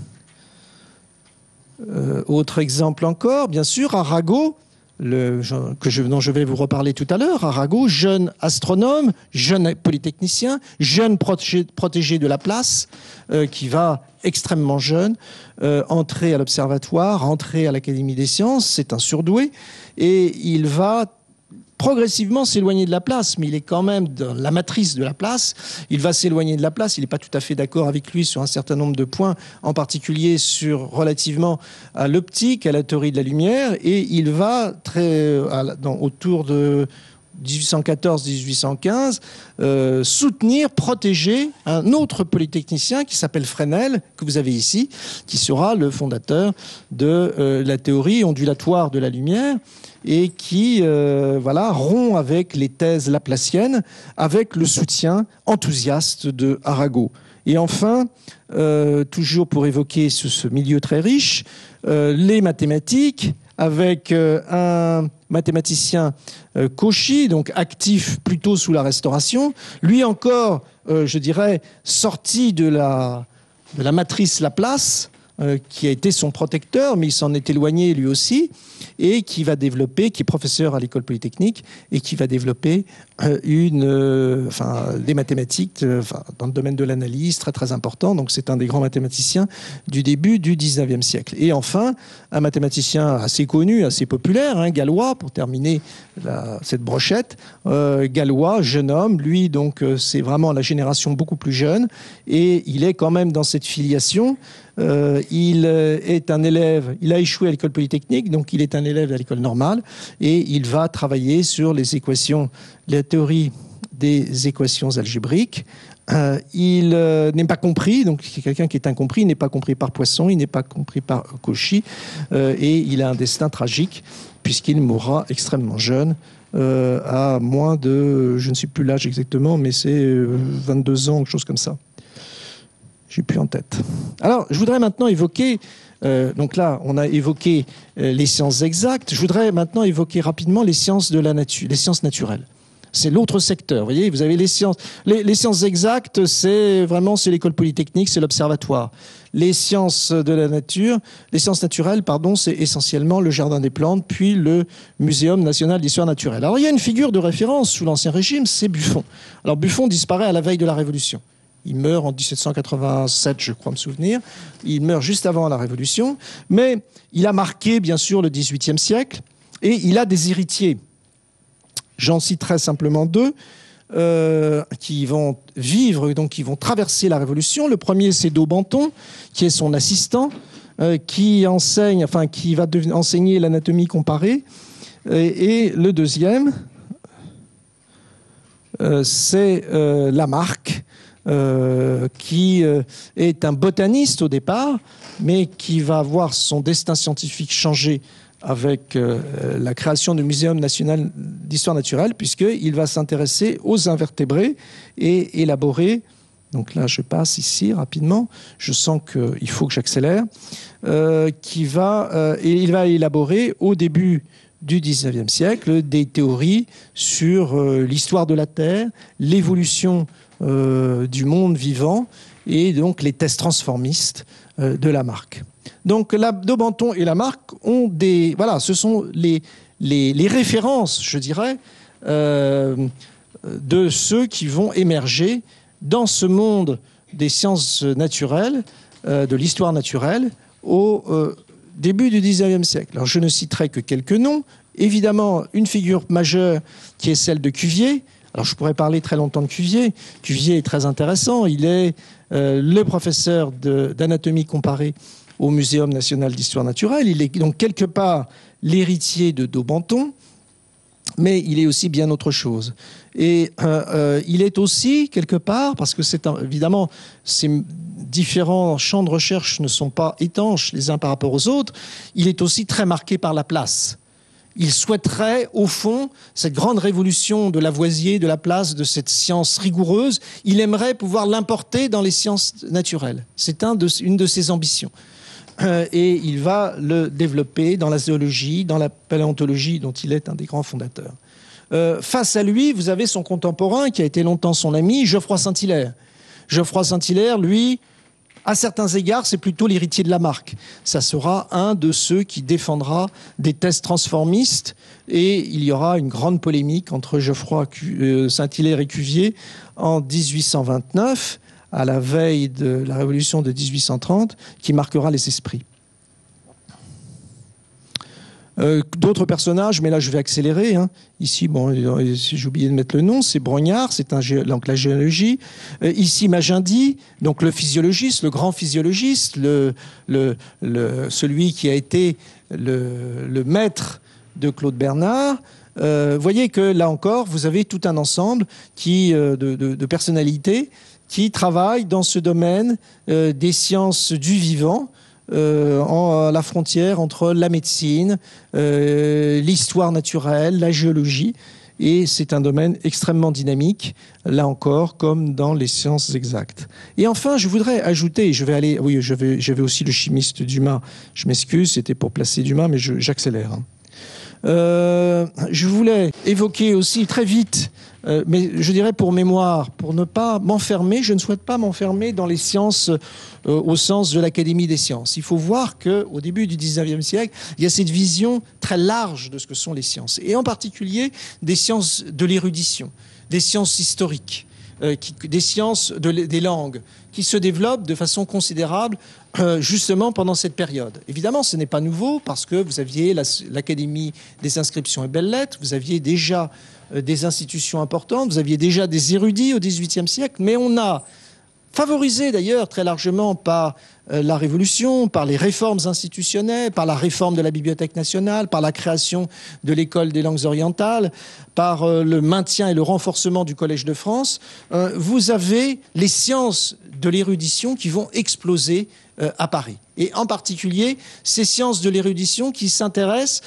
Euh, autre exemple encore, bien sûr, Arago, le, que je, dont je vais vous reparler tout à l'heure. Arago, jeune astronome, jeune polytechnicien, jeune protégé, protégé de Laplace, euh, qui va extrêmement jeune euh, entrer à l'observatoire, entrer à l'Académie des sciences. C'est un surdoué et il va progressivement s'éloigner de Laplace, mais il est quand même dans la matrice de Laplace. Il va s'éloigner de Laplace, il n'est pas tout à fait d'accord avec lui sur un certain nombre de points, en particulier sur relativement à l'optique, à la théorie de la lumière, et il va très à, dans, autour de dix-huit cent quatorze dix-huit cent quinze euh, soutenir, protéger un autre polytechnicien qui s'appelle Fresnel, que vous avez ici, qui sera le fondateur de euh, la théorie ondulatoire de la lumière, et qui euh, voilà, rompt avec les thèses laplaciennes, avec le soutien enthousiaste de Arago. Et enfin, euh, toujours pour évoquer ce, ce milieu très riche, euh, les mathématiques, avec euh, un mathématicien euh, Cauchy, donc actif plutôt sous la Restauration, lui encore, euh, je dirais, sorti de la, de la matrice Laplace, euh, qui a été son protecteur, mais il s'en est éloigné lui aussi, et qui va développer, qui est professeur à l'école polytechnique, et qui va développer euh, une, euh, enfin, des mathématiques euh, enfin, dans le domaine de l'analyse, très très important. Donc c'est un des grands mathématiciens du début du dix-neuvième siècle. Et enfin, un mathématicien assez connu, assez populaire, hein, Galois, pour terminer la, cette brochette. Euh, Galois, jeune homme, lui, donc euh, c'est vraiment la génération beaucoup plus jeune, et il est quand même dans cette filiation. Euh, il est un élève, il a échoué à l'école polytechnique, donc il est un élève à l'école normale, et il va travailler sur les équations, la théorie des équations algébriques. Euh, il euh, n'est pas compris, donc c'est quelqu'un qui est incompris, il n'est pas compris par Poisson, il n'est pas compris par Cauchy, euh, et il a un destin tragique, puisqu'il mourra extrêmement jeune, euh, à moins de, je ne sais plus l'âge exactement, mais c'est euh, vingt-deux ans, quelque chose comme ça. J'ai plus en tête. Alors, je voudrais maintenant évoquer, euh, donc là, on a évoqué euh, les sciences exactes. Je voudrais maintenant évoquer rapidement les sciences de la nature, les sciences naturelles. C'est l'autre secteur. Vous voyez, vous avez les sciences, les, les sciences exactes, c'est vraiment c'est l'école polytechnique, c'est l'observatoire. Les sciences de la nature, les sciences naturelles, pardon, c'est essentiellement le Jardin des plantes, puis le Muséum national d'histoire naturelle. Alors, il y a une figure de référence sous l'Ancien Régime, c'est Buffon. Alors, Buffon disparaît à la veille de la Révolution. Il meurt en dix-sept cent quatre-vingt-sept, je crois me souvenir. Il meurt juste avant la Révolution. Mais il a marqué, bien sûr, le dix-huitième siècle. Et il a des héritiers. J'en citerai simplement deux euh, qui vont vivre, donc qui vont traverser la Révolution. Le premier, c'est Daubenton, qui est son assistant, euh, qui enseigne, enfin, qui va enseigner l'anatomie comparée. Et, et le deuxième, euh, c'est euh, Lamarck, Euh, qui euh, est un botaniste au départ, mais qui va voir son destin scientifique changer avec euh, la création du Muséum national d'histoire naturelle, puisqu'il va s'intéresser aux invertébrés et élaborer, donc là je passe ici rapidement, je sens qu'il faut que j'accélère, euh, qui va, euh, et il va élaborer au début du dix-neuvième siècle des théories sur euh, l'histoire de la Terre, l'évolution Euh, du monde vivant et donc les thèses transformistes euh, de Lamarck. Donc Daubenton et Lamarck ont des... Voilà, ce sont les, les, les références, je dirais, euh, de ceux qui vont émerger dans ce monde des sciences naturelles, euh, de l'histoire naturelle, au euh, début du dix-neuvième siècle. Alors je ne citerai que quelques noms. Évidemment, une figure majeure qui est celle de Cuvier. Alors, je pourrais parler très longtemps de Cuvier. Cuvier est très intéressant. Il est euh, le professeur d'anatomie comparée au Muséum national d'histoire naturelle. Il est donc quelque part l'héritier de Daubenton. mais il est aussi bien autre chose. Et euh, euh, il est aussi, quelque part, parce que c'est évidemment, ces différents champs de recherche ne sont pas étanches les uns par rapport aux autres, il est aussi très marqué par la place. Il souhaiterait, au fond, cette grande révolution de Lavoisier, de Laplace, de cette science rigoureuse, il aimerait pouvoir l'importer dans les sciences naturelles. C'est un de, une de ses ambitions. Euh, et il va le développer dans la zoologie, dans la paléontologie, dont il est un des grands fondateurs. Euh, face à lui, vous avez son contemporain, qui a été longtemps son ami, Geoffroy Saint-Hilaire. Geoffroy Saint-Hilaire, lui, à certains égards, c'est plutôt l'héritier de Lamarck. Ça sera un de ceux qui défendra des thèses transformistes, et il y aura une grande polémique entre Geoffroy Saint-Hilaire et Cuvier en dix-huit cent vingt-neuf, à la veille de la Révolution de dix-huit cent trente, qui marquera les esprits. Euh, D'autres personnages, mais là je vais accélérer. Hein. Ici, bon, j'ai oublié de mettre le nom, c'est Brognard, c'est un gé... donc la géologie. Euh, ici, Magendie, donc le physiologiste, le grand physiologiste, le, le, le, celui qui a été le, le maître de Claude Bernard. Vous euh, voyez que là encore, vous avez tout un ensemble qui, euh, de, de, de personnalités qui travaillent dans ce domaine euh, des sciences du vivant, Euh, en, à la frontière entre la médecine, euh, l'histoire naturelle, la géologie, et c'est un domaine extrêmement dynamique, là encore, comme dans les sciences exactes. Et enfin, je voudrais ajouter, je vais aller, oui, j'avais aussi le chimiste Dumas, je m'excuse, c'était pour placer Dumas, mais j'accélère. Hein. Euh, je voulais évoquer aussi très vite, euh, mais je dirais pour mémoire, pour ne pas m'enfermer, je ne souhaite pas m'enfermer dans les sciences euh, au sens de l'Académie des sciences. Il faut voir qu'au début du dix-neuvième siècle, il y a cette vision très large de ce que sont les sciences, et en particulier des sciences de l'érudition, des sciences historiques, euh, qui, des sciences de, des langues, qui se développent de façon considérable euh, justement pendant cette période. Évidemment, ce n'est pas nouveau parce que vous aviez l'Académie des inscriptions et belles-lettres, vous aviez déjà euh, des institutions importantes, vous aviez déjà des érudits au dix-huitième siècle, mais on a favorisé d'ailleurs très largement par euh, la Révolution, par les réformes institutionnelles, par la réforme de la Bibliothèque nationale, par la création de l'École des langues orientales, par euh, le maintien et le renforcement du Collège de France, euh, vous avez les sciences de l'érudition qui vont exploser euh, à Paris. Et en particulier, ces sciences de l'érudition qui s'intéressent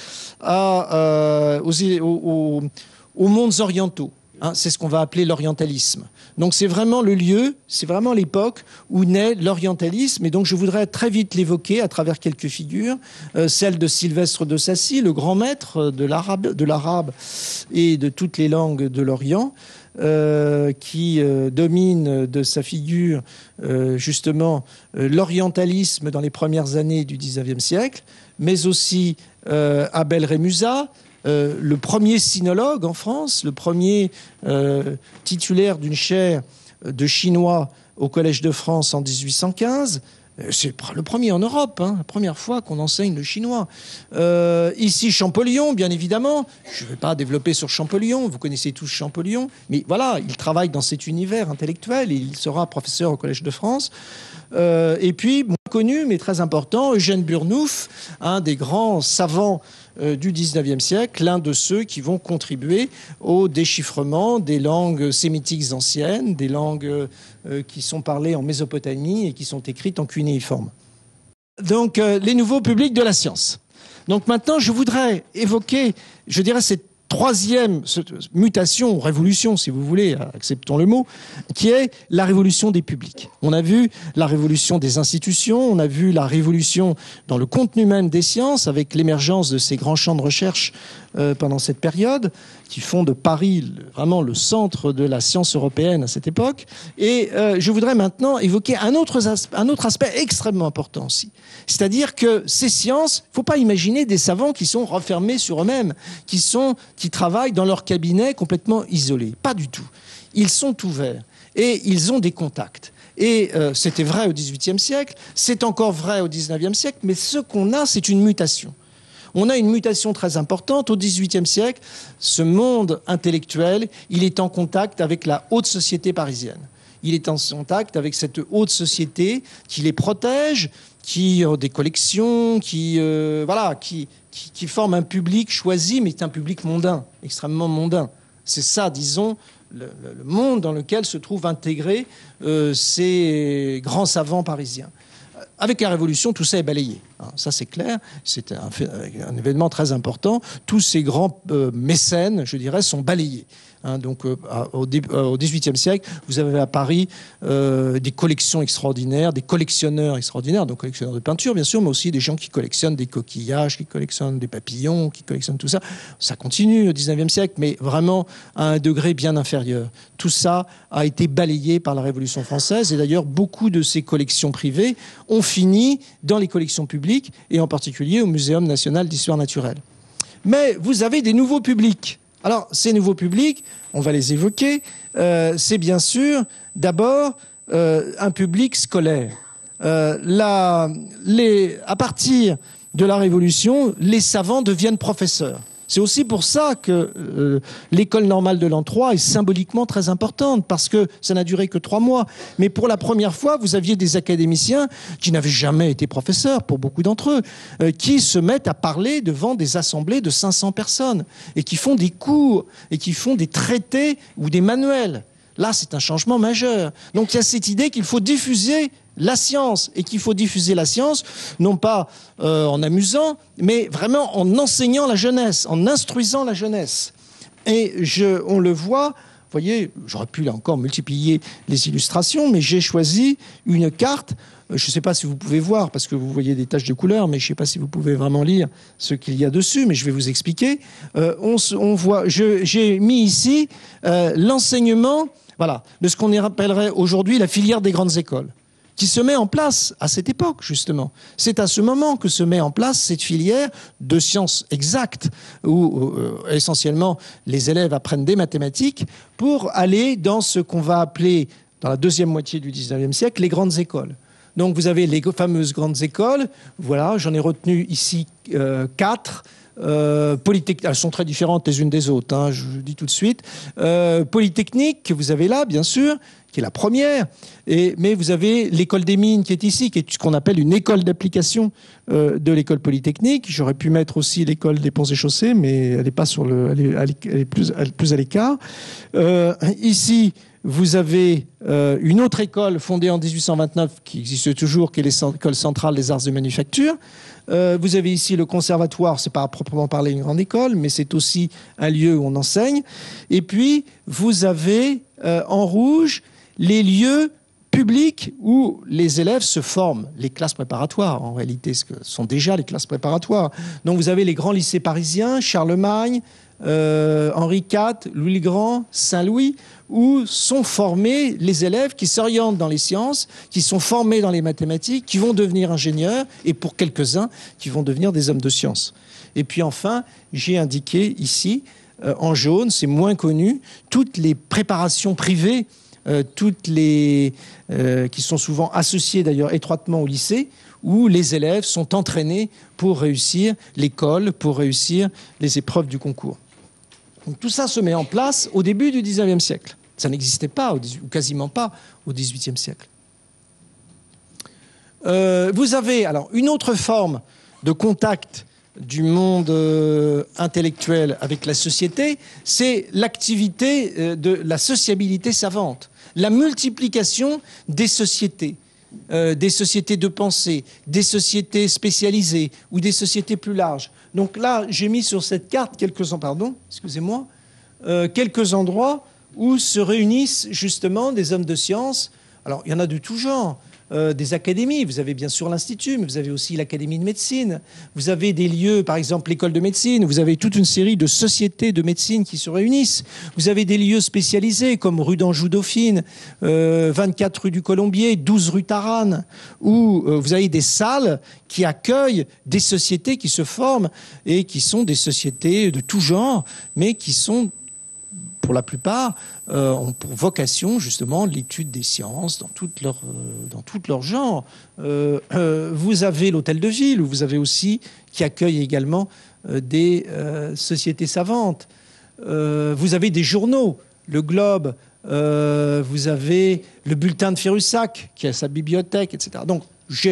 à, euh, aux, aux, aux mondes orientaux. Hein, c'est ce qu'on va appeler l'orientalisme. Donc c'est vraiment le lieu, c'est vraiment l'époque où naît l'orientalisme. Et donc je voudrais très vite l'évoquer à travers quelques figures. Euh, celle de Sylvestre de Sacy, le grand maître de l'arabe, de l'arabe et de toutes les langues de l'Orient, euh, qui euh, domine de sa figure euh, justement euh, l'orientalisme dans les premières années du dix-neuvième siècle, mais aussi euh, Abel Rémusat, Euh, le premier sinologue en France, le premier euh, titulaire d'une chaire de chinois au Collège de France en dix-huit cent quinze. C'est le premier en Europe, hein, la première fois qu'on enseigne le chinois. Euh, ici, Champollion, bien évidemment. Je ne vais pas développer sur Champollion, vous connaissez tous Champollion. Mais voilà, il travaille dans cet univers intellectuel et il sera professeur au Collège de France. Euh, et puis, moins connu, mais très important, Eugène Burnouf, un des grands savants euh, du dix-neuvième siècle, l'un de ceux qui vont contribuer au déchiffrement des langues sémitiques anciennes, des langues euh, qui sont parlées en Mésopotamie et qui sont écrites en cunéiforme. Donc, euh, les nouveaux publics de la science. Donc maintenant, je voudrais évoquer, je dirais, cette troisième mutation, révolution, si vous voulez, acceptons le mot, qui est la révolution des publics. On a vu la révolution des institutions, on a vu la révolution dans le contenu même des sciences, avec l'émergence de ces grands champs de recherche euh, pendant cette période, qui font de Paris vraiment le centre de la science européenne à cette époque. Et euh, je voudrais maintenant évoquer un autre, un autre aspect extrêmement important aussi. C'est-à-dire que ces sciences, il ne faut pas imaginer des savants qui sont refermés sur eux-mêmes, qui, sont, qui travaillent dans leur cabinet complètement isolés. Pas du tout. Ils sont ouverts et ils ont des contacts. Et euh, c'était vrai au dix-huitième siècle, c'est encore vrai au dix-neuvième siècle, mais ce qu'on a, c'est une mutation. On a une mutation très importante. Au dix-huitième siècle, ce monde intellectuel, il est en contact avec la haute société parisienne. Il est en contact avec cette haute société qui les protège, qui ont des collections, qui, euh, voilà, qui, qui, qui forment un public choisi, mais c'est un public mondain, extrêmement mondain. C'est ça, disons, le, le monde dans lequel se trouvent intégrés euh, ces grands savants parisiens. Avec la Révolution, tout ça est balayé. Ça, c'est clair. C'est un, un événement très important. Tous ces grands euh, mécènes, je dirais, sont balayés. Hein, donc, euh, au, au dix-huitième siècle, vous avez à Paris euh, des collections extraordinaires, des collectionneurs extraordinaires, donc collectionneurs de peinture, bien sûr, mais aussi des gens qui collectionnent des coquillages, qui collectionnent des papillons, qui collectionnent tout ça. Ça continue au dix-neuvième siècle, mais vraiment à un degré bien inférieur. Tout ça a été balayé par la Révolution française, et d'ailleurs, beaucoup de ces collections privées ont fini dans les collections publiques, et en particulier au Muséum national d'histoire naturelle. Mais vous avez des nouveaux publics. Alors, ces nouveaux publics, on va les évoquer, euh, c'est bien sûr d'abord euh, un public scolaire. Euh, la, les, à partir de la Révolution, les savants deviennent professeurs. C'est aussi pour ça que euh, l'école normale de l'an trois est symboliquement très importante, parce que ça n'a duré que trois mois. Mais pour la première fois, vous aviez des académiciens qui n'avaient jamais été professeurs, pour beaucoup d'entre eux, euh, qui se mettent à parler devant des assemblées de cinq cents personnes, et qui font des cours, et qui font des traités ou des manuels. Là, c'est un changement majeur. Donc il y a cette idée qu'il faut diffuser la science, et qu'il faut diffuser la science, non pas euh, en amusant, mais vraiment en enseignant la jeunesse, en instruisant la jeunesse. Et je, on le voit, vous voyez, j'aurais pu là encore multiplier les illustrations, mais j'ai choisi une carte, je ne sais pas si vous pouvez voir, parce que vous voyez des taches de couleur, mais je ne sais pas si vous pouvez vraiment lire ce qu'il y a dessus, mais je vais vous expliquer. Euh, on, on voit, je, j'ai mis ici euh, l'enseignement, voilà, de ce qu'on appellerait aujourd'hui la filière des grandes écoles, qui se met en place à cette époque, justement. C'est à ce moment que se met en place cette filière de sciences exactes, où euh, essentiellement les élèves apprennent des mathématiques pour aller dans ce qu'on va appeler, dans la deuxième moitié du dix-neuvième siècle, les grandes écoles. Donc vous avez les fameuses grandes écoles, voilà, j'en ai retenu ici euh, quatre. Euh, Polytechnique, elles sont très différentes les unes des autres, hein, je vous le dis tout de suite. Euh, Polytechnique, que vous avez là, bien sûr, qui est la première, et, mais vous avez l'école des mines qui est ici, qui est ce qu'on appelle une école d'application euh, de l'école polytechnique. J'aurais pu mettre aussi l'école des ponts et chaussées, mais elle est pas sur le, elle est, elle est plus, elle est plus à l'écart. Euh, ici, vous avez euh, une autre école fondée en dix-huit cent vingt-neuf, qui existe toujours, qui est l'école centrale des arts de manufacture. Euh, vous avez ici le conservatoire, c'est pas à proprement parler une grande école, mais c'est aussi un lieu où on enseigne. Et puis, vous avez euh, en rouge les lieux publics où les élèves se forment, les classes préparatoires, en réalité, ce que sont déjà les classes préparatoires. Donc vous avez les grands lycées parisiens, Charlemagne, euh, Henri quatre, Louis-le-Grand, Saint-Louis, où sont formés les élèves qui s'orientent dans les sciences, qui sont formés dans les mathématiques, qui vont devenir ingénieurs, et pour quelques-uns, qui vont devenir des hommes de science. Et puis enfin, j'ai indiqué ici, euh, en jaune, c'est moins connu, toutes les préparations privées, euh, toutes les euh, qui sont souvent associées d'ailleurs étroitement au lycée, où les élèves sont entraînés pour réussir l'école, pour réussir les épreuves du concours. Donc tout ça se met en place au début du dix-neuvième siècle. Ça n'existait pas, ou quasiment pas, au dix-huitième siècle. Euh, vous avez alors une autre forme de contact du monde euh, intellectuel avec la société, c'est l'activité euh, de la sociabilité savante, la multiplication des sociétés. Euh, des sociétés de pensée, des sociétés spécialisées ou des sociétés plus larges. Donc là, j'ai mis sur cette carte quelques endroits, pardon, excusez-moi, euh, quelques endroits où se réunissent justement des hommes de science. Alors, il y en a de tout genre. Euh, des académies, vous avez bien sûr l'Institut, mais vous avez aussi l'Académie de médecine. Vous avez des lieux, par exemple l'école de médecine, vous avez toute une série de sociétés de médecine qui se réunissent. Vous avez des lieux spécialisés comme rue d'Anjou-Dauphine, euh, vingt-quatre rue du Colombier, douze rue Taranne, où euh, vous avez des salles qui accueillent des sociétés qui se forment et qui sont des sociétés de tout genre, mais qui sont pour la plupart, euh, ont pour vocation justement l'étude des sciences dans tout leur, euh, dans tout leur genre. Euh, euh, vous avez l'Hôtel de Ville, où vous avez aussi, qui accueille également euh, des euh, sociétés savantes. Euh, vous avez des journaux, le Globe, euh, vous avez le Bulletin de Férussac, qui a sa bibliothèque, et cetera. Donc, j'ai,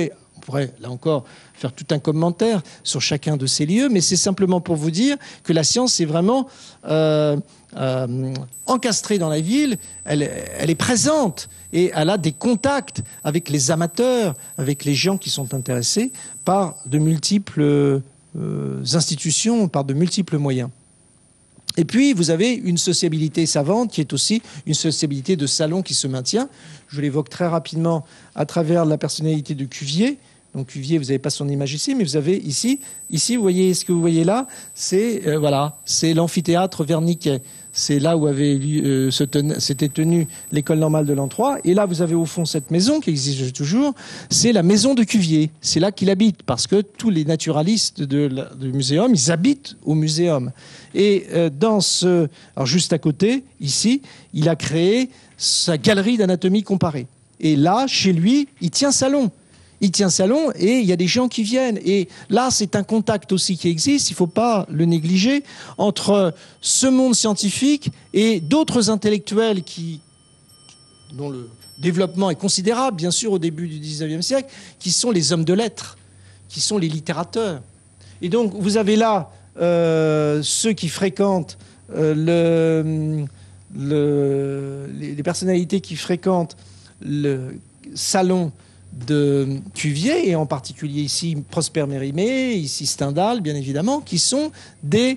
pourrait, là encore, faire tout un commentaire sur chacun de ces lieux, mais c'est simplement pour vous dire que la science est vraiment euh, euh, encastrée dans la ville, elle, elle est présente et elle a des contacts avec les amateurs, avec les gens qui sont intéressés par de multiples euh, institutions, par de multiples moyens. Et puis, vous avez une sociabilité savante qui est aussi une sociabilité de salon qui se maintient. Je l'évoque très rapidement à travers la personnalité de Cuvier. Donc Cuvier, vous n'avez pas son image ici, mais vous avez ici, ici, vous voyez ce que vous voyez là, c'est euh, voilà, c'est l'amphithéâtre Verniquet. C'est là où avait euh, s'était tenue l'école normale de l'an trois. Et là, vous avez au fond cette maison qui existe toujours. C'est la maison de Cuvier. C'est là qu'il habite, parce que tous les naturalistes de la, du muséum, ils habitent au muséum. Et euh, dans ce, alors juste à côté, ici, il a créé sa galerie d'anatomie comparée. Et là, chez lui, il tient salon. Il tient salon et il y a des gens qui viennent. Et là, c'est un contact aussi qui existe, il ne faut pas le négliger, entre ce monde scientifique et d'autres intellectuels qui, dont le développement est considérable, bien sûr, au début du dix-neuvième siècle, qui sont les hommes de lettres, qui sont les littérateurs. Et donc, vous avez là euh, ceux qui fréquentent euh, le, le, les, les personnalités qui fréquentent le salon de Cuvier, et en particulier ici Prosper Mérimée, ici Stendhal, bien évidemment, qui sont des,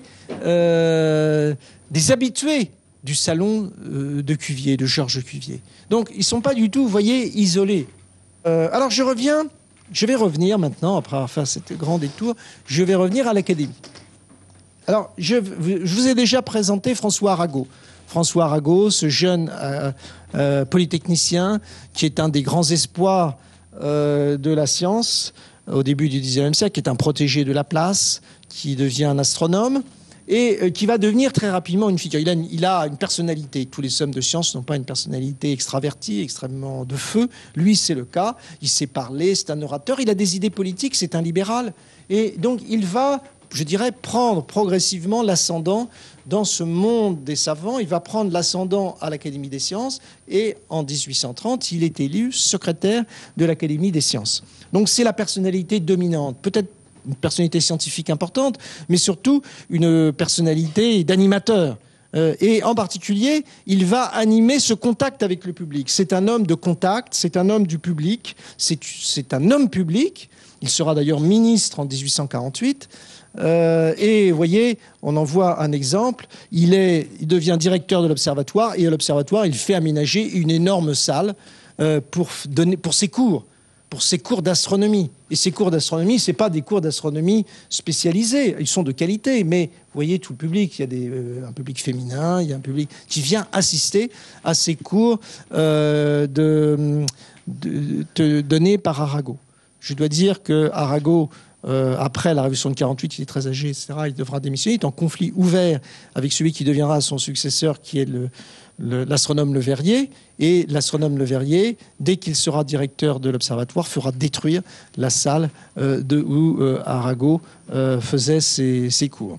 euh, des habitués du salon euh, de Cuvier, de Georges Cuvier. Donc, ils ne sont pas du tout, vous voyez, isolés. Euh, alors, je reviens, je vais revenir maintenant, après avoir fait cet grand détour, je vais revenir à l'Académie. Alors, je, je vous ai déjà présenté François Arago. François Arago, ce jeune euh, euh, polytechnicien, qui est un des grands espoirs Euh, de la science au début du dix-neuvième siècle, qui est un protégé de Laplace, qui devient un astronome et euh, qui va devenir très rapidement une figure. Il a une, il a une personnalité. Tous les hommes de science n'ont pas une personnalité extravertie, extrêmement de feu. Lui, c'est le cas. Il sait parler, c'est un orateur. Il a des idées politiques, c'est un libéral. Et donc, il va, je dirais, prendre progressivement l'ascendant dans ce monde des savants. Il va prendre l'ascendant à l'Académie des sciences et en dix-huit cent trente, il est élu secrétaire de l'Académie des sciences. Donc c'est la personnalité dominante, peut-être une personnalité scientifique importante, mais surtout une personnalité d'animateur. Euh, et en particulier, il va animer ce contact avec le public. C'est un homme de contact, c'est un homme du public, c'est, c'est un homme public. Il sera d'ailleurs ministre en dix-huit cent quarante-huit. Euh, et vous voyez, on en voit un exemple. Il, est, il devient directeur de l'Observatoire et à l'Observatoire, il fait aménager une énorme salle euh, pour, donner, pour ses cours, pour ses cours d'astronomie. Et ces cours d'astronomie, ce n'est pas des cours d'astronomie spécialisés, ils sont de qualité, mais vous voyez tout le public, il y a des, euh, un public féminin, il y a un public qui vient assister à ces cours euh, de, de, de, donnés par Arago. Je dois dire que Arago, Euh, après la Révolution de quarante-huit, il est très âgé, et cetera. Il devra démissionner. Il est en conflit ouvert avec celui qui deviendra son successeur, qui est le, le, l'astronome Le Verrier. Et l'astronome Le Verrier, dès qu'il sera directeur de l'Observatoire, fera détruire la salle euh, de, où euh, Arago euh, faisait ses, ses cours.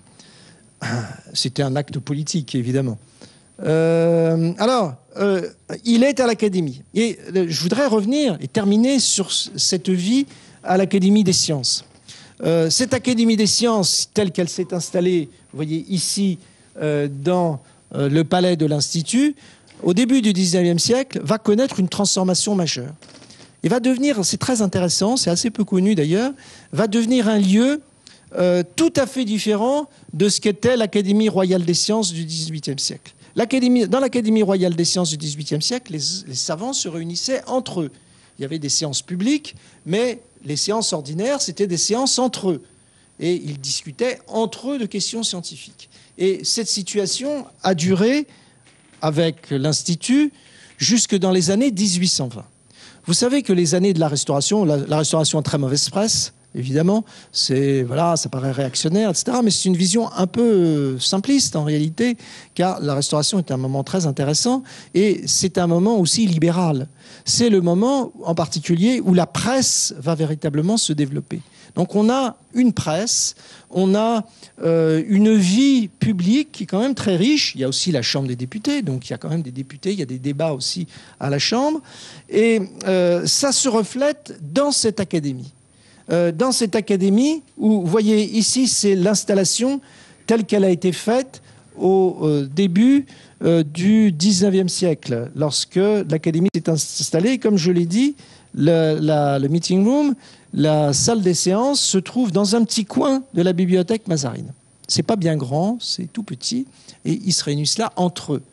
C'était un acte politique, évidemment. Euh, alors, euh, il est à l'Académie. Et euh, je voudrais revenir et terminer sur cette vie à l'Académie des sciences. Euh, cette Académie des sciences, telle qu'elle s'est installée, vous voyez ici, euh, dans euh, le palais de l'Institut, au début du dix-neuvième siècle, va connaître une transformation majeure. Et va devenir, c'est très intéressant, c'est assez peu connu d'ailleurs, va devenir un lieu euh, tout à fait différent de ce qu'était l'Académie royale des sciences du dix-huitième siècle. L'Académie, dans l'Académie royale des sciences du dix-huitième siècle, les, les savants se réunissaient entre eux. Il y avait des séances publiques, mais les séances ordinaires, c'était des séances entre eux. Et ils discutaient entre eux de questions scientifiques. Et cette situation a duré avec l'Institut jusque dans les années dix-huit cent vingt. Vous savez que les années de la Restauration, la, la Restauration a très mauvaise presse, évidemment, c'est, voilà, ça paraît réactionnaire, et cetera, mais c'est une vision un peu simpliste en réalité, car la Restauration est un moment très intéressant et c'est un moment aussi libéral. C'est le moment en particulier où la presse va véritablement se développer. Donc on a une presse, on a euh, une vie publique qui est quand même très riche. Il y a aussi la Chambre des députés, donc il y a quand même des députés, il y a des débats aussi à la Chambre. Et euh, ça se reflète dans cette académie. euh, dans cette académie, où, vous voyez, ici, c'est l'installation telle qu'elle a été faite au euh, début euh, du dix-neuvième siècle, lorsque l'académie s'est installée. Comme je l'ai dit, le, la, le meeting room, la salle des séances, se trouve dans un petit coin de la bibliothèque Mazarine. C'est pas bien grand, c'est tout petit, et ils se réunissent là entre eux.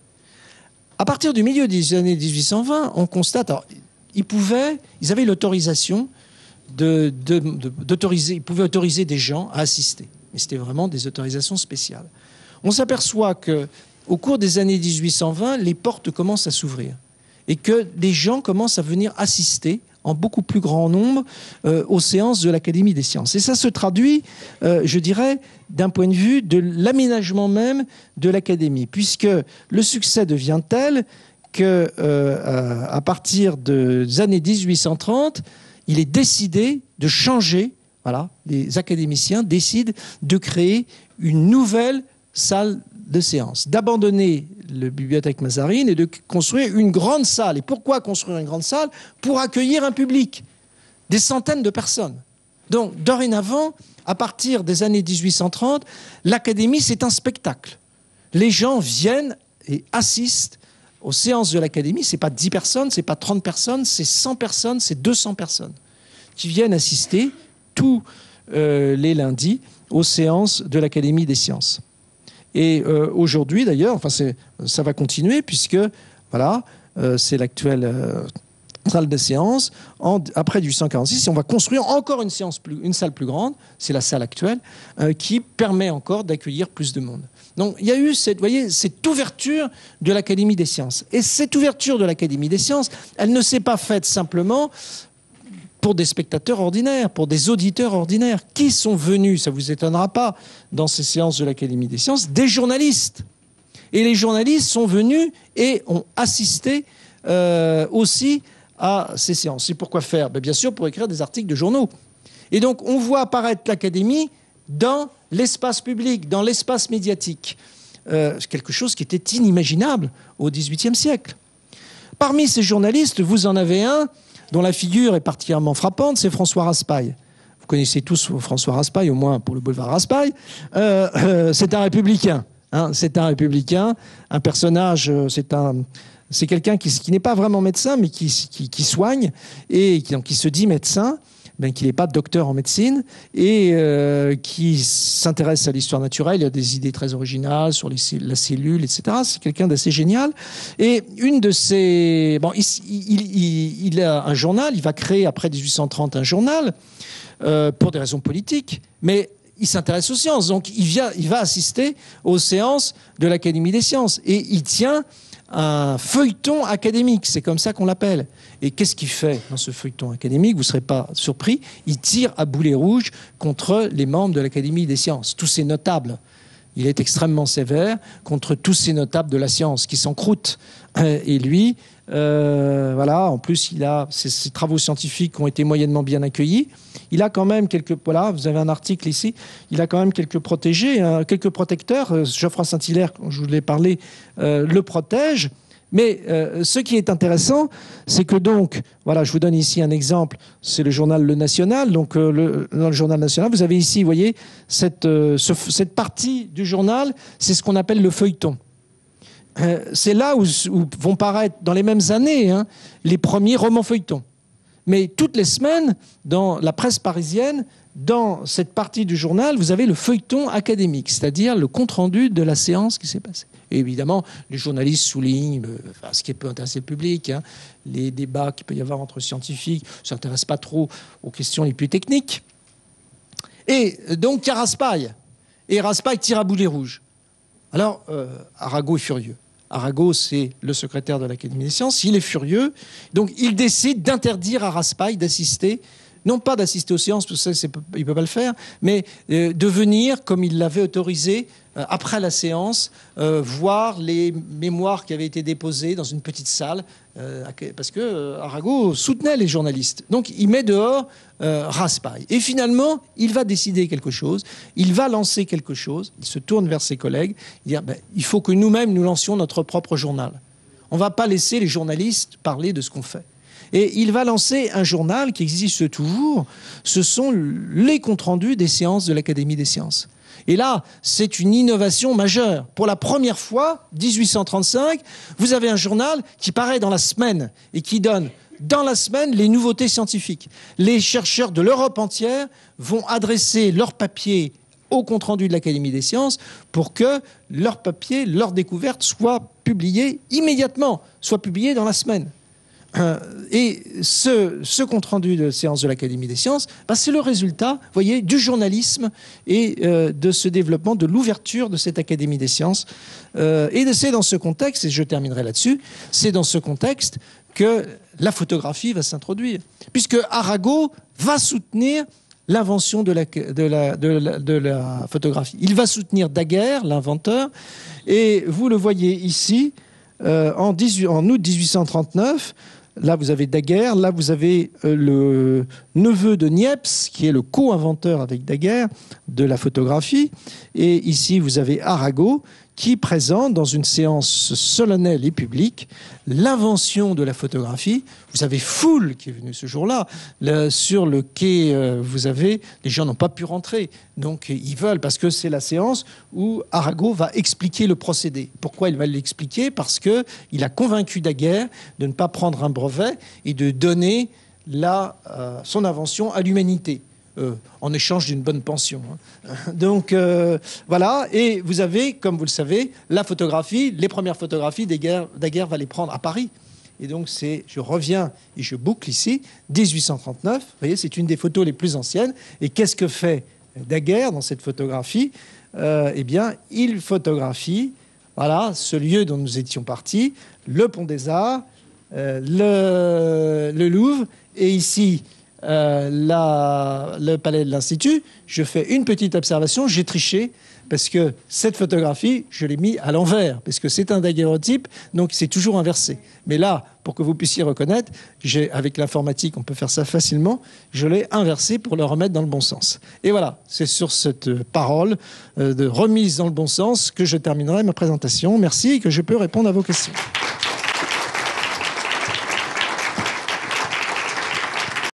À partir du milieu des années dix-huit cent vingt, on constate... Alors, ils pouvaient, ils avaient l'autorisation de, de, de, d'autoriser, ils pouvaient autoriser des gens à assister. Mais c'était vraiment des autorisations spéciales. On s'aperçoit qu'au cours des années dix-huit cent vingt, les portes commencent à s'ouvrir et que des gens commencent à venir assister en beaucoup plus grand nombre euh, aux séances de l'Académie des sciences. Et ça se traduit, euh, je dirais, d'un point de vue de l'aménagement même de l'Académie, puisque le succès devient tel que, euh, à partir des années dix-huit cent trente, il est décidé de changer, voilà, les académiciens décident de créer une nouvelle salle de séance, d'abandonner la bibliothèque Mazarine et de construire une grande salle. Et pourquoi construire une grande salle? Pour accueillir un public, des centaines de personnes. Donc, dorénavant, à partir des années dix-huit cent trente, l'Académie, c'est un spectacle. Les gens viennent et assistent aux séances de l'Académie. Ce n'est pas dix personnes, ce n'est pas trente personnes, c'est cent personnes, c'est deux cents personnes qui viennent assister tous euh, les lundis aux séances de l'Académie des sciences. Et euh, aujourd'hui, d'ailleurs, enfin, ça va continuer puisque, voilà, euh, c'est l'actuelle euh, salle de séance. En, après mille huit cent quarante-six, on va construire encore une, séance plus, une salle plus grande, c'est la salle actuelle, euh, qui permet encore d'accueillir plus de monde. Donc, il y a eu cette, vous voyez, cette ouverture de l'Académie des sciences. Et cette ouverture de l'Académie des sciences, elle ne s'est pas faite simplement pour des spectateurs ordinaires, pour des auditeurs ordinaires. Qui sont venus, ça ne vous étonnera pas, dans ces séances de l'Académie des sciences? Des journalistes. Et les journalistes sont venus et ont assisté euh, aussi à ces séances. Et pourquoi faire? Ben, bien sûr, pour écrire des articles de journaux. Et donc, on voit apparaître l'Académie dans l'espace public, dans l'espace médiatique. Euh, quelque chose qui était inimaginable au dix-huitième siècle. Parmi ces journalistes, vous en avez un dont la figure est particulièrement frappante, c'est François Raspail. Vous connaissez tous François Raspail, au moins pour le boulevard Raspail. Euh, euh, c'est un républicain. Hein, c'est un républicain, un personnage, c'est un... C'est quelqu'un qui, qui n'est pas vraiment médecin, mais qui, qui, qui soigne et qui, donc, qui se dit médecin, ben, qui n'est pas docteur en médecine et euh, qui s'intéresse à l'histoire naturelle. Il a des idées très originales sur les, la cellule, et cetera. C'est quelqu'un d'assez génial. Et une de ses... Bon, il, il, il, il a un journal, il va créer après mille huit cent trente un journal euh, pour des raisons politiques, mais il s'intéresse aux sciences. Donc il, vient, il va assister aux séances de l'Académie des sciences et il tient un feuilleton académique, c'est comme ça qu'on l'appelle. Et qu'est-ce qu'il fait dans ce feuilleton académique? Vous ne serez pas surpris. Il tire à boulet rouge contre les membres de l'Académie des sciences, tous ces notables. Il est extrêmement sévère contre tous ces notables de la science qui s'encroutent. Et lui, euh, voilà, en plus, il a ses, ses travaux scientifiques ont été moyennement bien accueillis. Il a quand même quelques, voilà, vous avez un article ici, il a quand même quelques protégés, hein, quelques protecteurs. Geoffroy Saint-Hilaire, quand je vous l'ai parlé, euh, le protège. Mais euh, ce qui est intéressant, c'est que donc, voilà, je vous donne ici un exemple, c'est le journal Le National. Donc, euh, le, dans le journal National, vous avez ici, vous voyez, cette, euh, ce, cette partie du journal, c'est ce qu'on appelle le feuilleton. Euh, c'est là où, où vont paraître, dans les mêmes années, hein, les premiers romans feuilletons. Mais toutes les semaines, dans la presse parisienne, dans cette partie du journal, vous avez le feuilleton académique, c'est-à-dire le compte-rendu de la séance qui s'est passée. Et évidemment, les journalistes soulignent le, enfin, ce qui peut intéresser le public, hein, les débats qu'il peut y avoir entre scientifiques, ne s'intéressent pas trop aux questions les plus techniques. Et donc, il y a Raspail. Et Raspail tire à boulet rouge. Alors, euh, Arago est furieux. Arago, c'est le secrétaire de l'Académie des sciences. Il est furieux. Donc, il décide d'interdire à Raspail d'assister, non pas d'assister aux séances, parce que ça, il ne peut pas le faire, mais euh, de venir, comme il l'avait autorisé, euh, après la séance, euh, voir les mémoires qui avaient été déposées dans une petite salle, euh, parce que euh, Arago soutenait les journalistes. Donc, il met dehors euh, Raspail. Et finalement, il va décider quelque chose, il va lancer quelque chose, il se tourne vers ses collègues, il dit, ben, il faut que nous-mêmes, nous lancions notre propre journal. On ne va pas laisser les journalistes parler de ce qu'on fait. Et il va lancer un journal qui existe toujours. Ce sont les comptes rendus des séances de l'Académie des sciences. Et là, c'est une innovation majeure. Pour la première fois, dix-huit cent trente-cinq, vous avez un journal qui paraît dans la semaine et qui donne dans la semaine les nouveautés scientifiques. Les chercheurs de l'Europe entière vont adresser leurs papiers au compte-rendu de l'Académie des sciences pour que leurs papiers, leurs découvertes soient publiés immédiatement, soient publiés dans la semaine. Euh, et ce, ce compte-rendu de séance de l'Académie des sciences, bah, c'est le résultat, vous voyez, du journalisme et euh, de ce développement, de l'ouverture de cette Académie des sciences. Euh, et c'est dans ce contexte, et je terminerai là-dessus, c'est dans ce contexte que la photographie va s'introduire, puisque Arago va soutenir l'invention de la, de, la, de, la, de la photographie. Il va soutenir Daguerre, l'inventeur, et vous le voyez ici, euh, en, dix-huit, en août dix-huit cent trente-neuf, là vous avez Daguerre, là vous avez euh, le neveu de Niepce, qui est le co-inventeur avec Daguerre de la photographie, et ici vous avez Arago, qui présente dans une séance solennelle et publique l'invention de la photographie. Vous avez foule qui est venue ce jour-là. Le, sur le quai, euh, vous avez... Les gens n'ont pas pu rentrer. Donc, ils veulent, parce que c'est la séance où Arago va expliquer le procédé. Pourquoi il va l'expliquer? Parce qu'il a convaincu Daguerre de ne pas prendre un brevet et de donner la, euh, son invention à l'humanité. Euh, en échange d'une bonne pension. Hein. Donc euh, voilà, et vous avez, comme vous le savez, la photographie, les premières photographies, Daguerre, Daguerre va les prendre à Paris. Et donc c'est, je reviens et je boucle ici, dix-huit cent trente-neuf, vous voyez, c'est une des photos les plus anciennes. Et qu'est-ce que fait Daguerre dans cette photographie? euh, Eh bien, il photographie, voilà, ce lieu dont nous étions partis, le Pont des Arts, euh, le, le Louvre, et ici, Euh, la, le palais de l'Institut. Je fais une petite observation, j'ai triché parce que cette photographie, je l'ai mis à l'envers parce que c'est un daguerréotype, donc c'est toujours inversé. Mais là, pour que vous puissiez reconnaître, j'ai, avec l'informatique, on peut faire ça facilement, je l'ai inversé pour le remettre dans le bon sens. Et voilà, c'est sur cette parole euh, de remise dans le bon sens que je terminerai ma présentation. Merci et que je peux répondre à vos questions.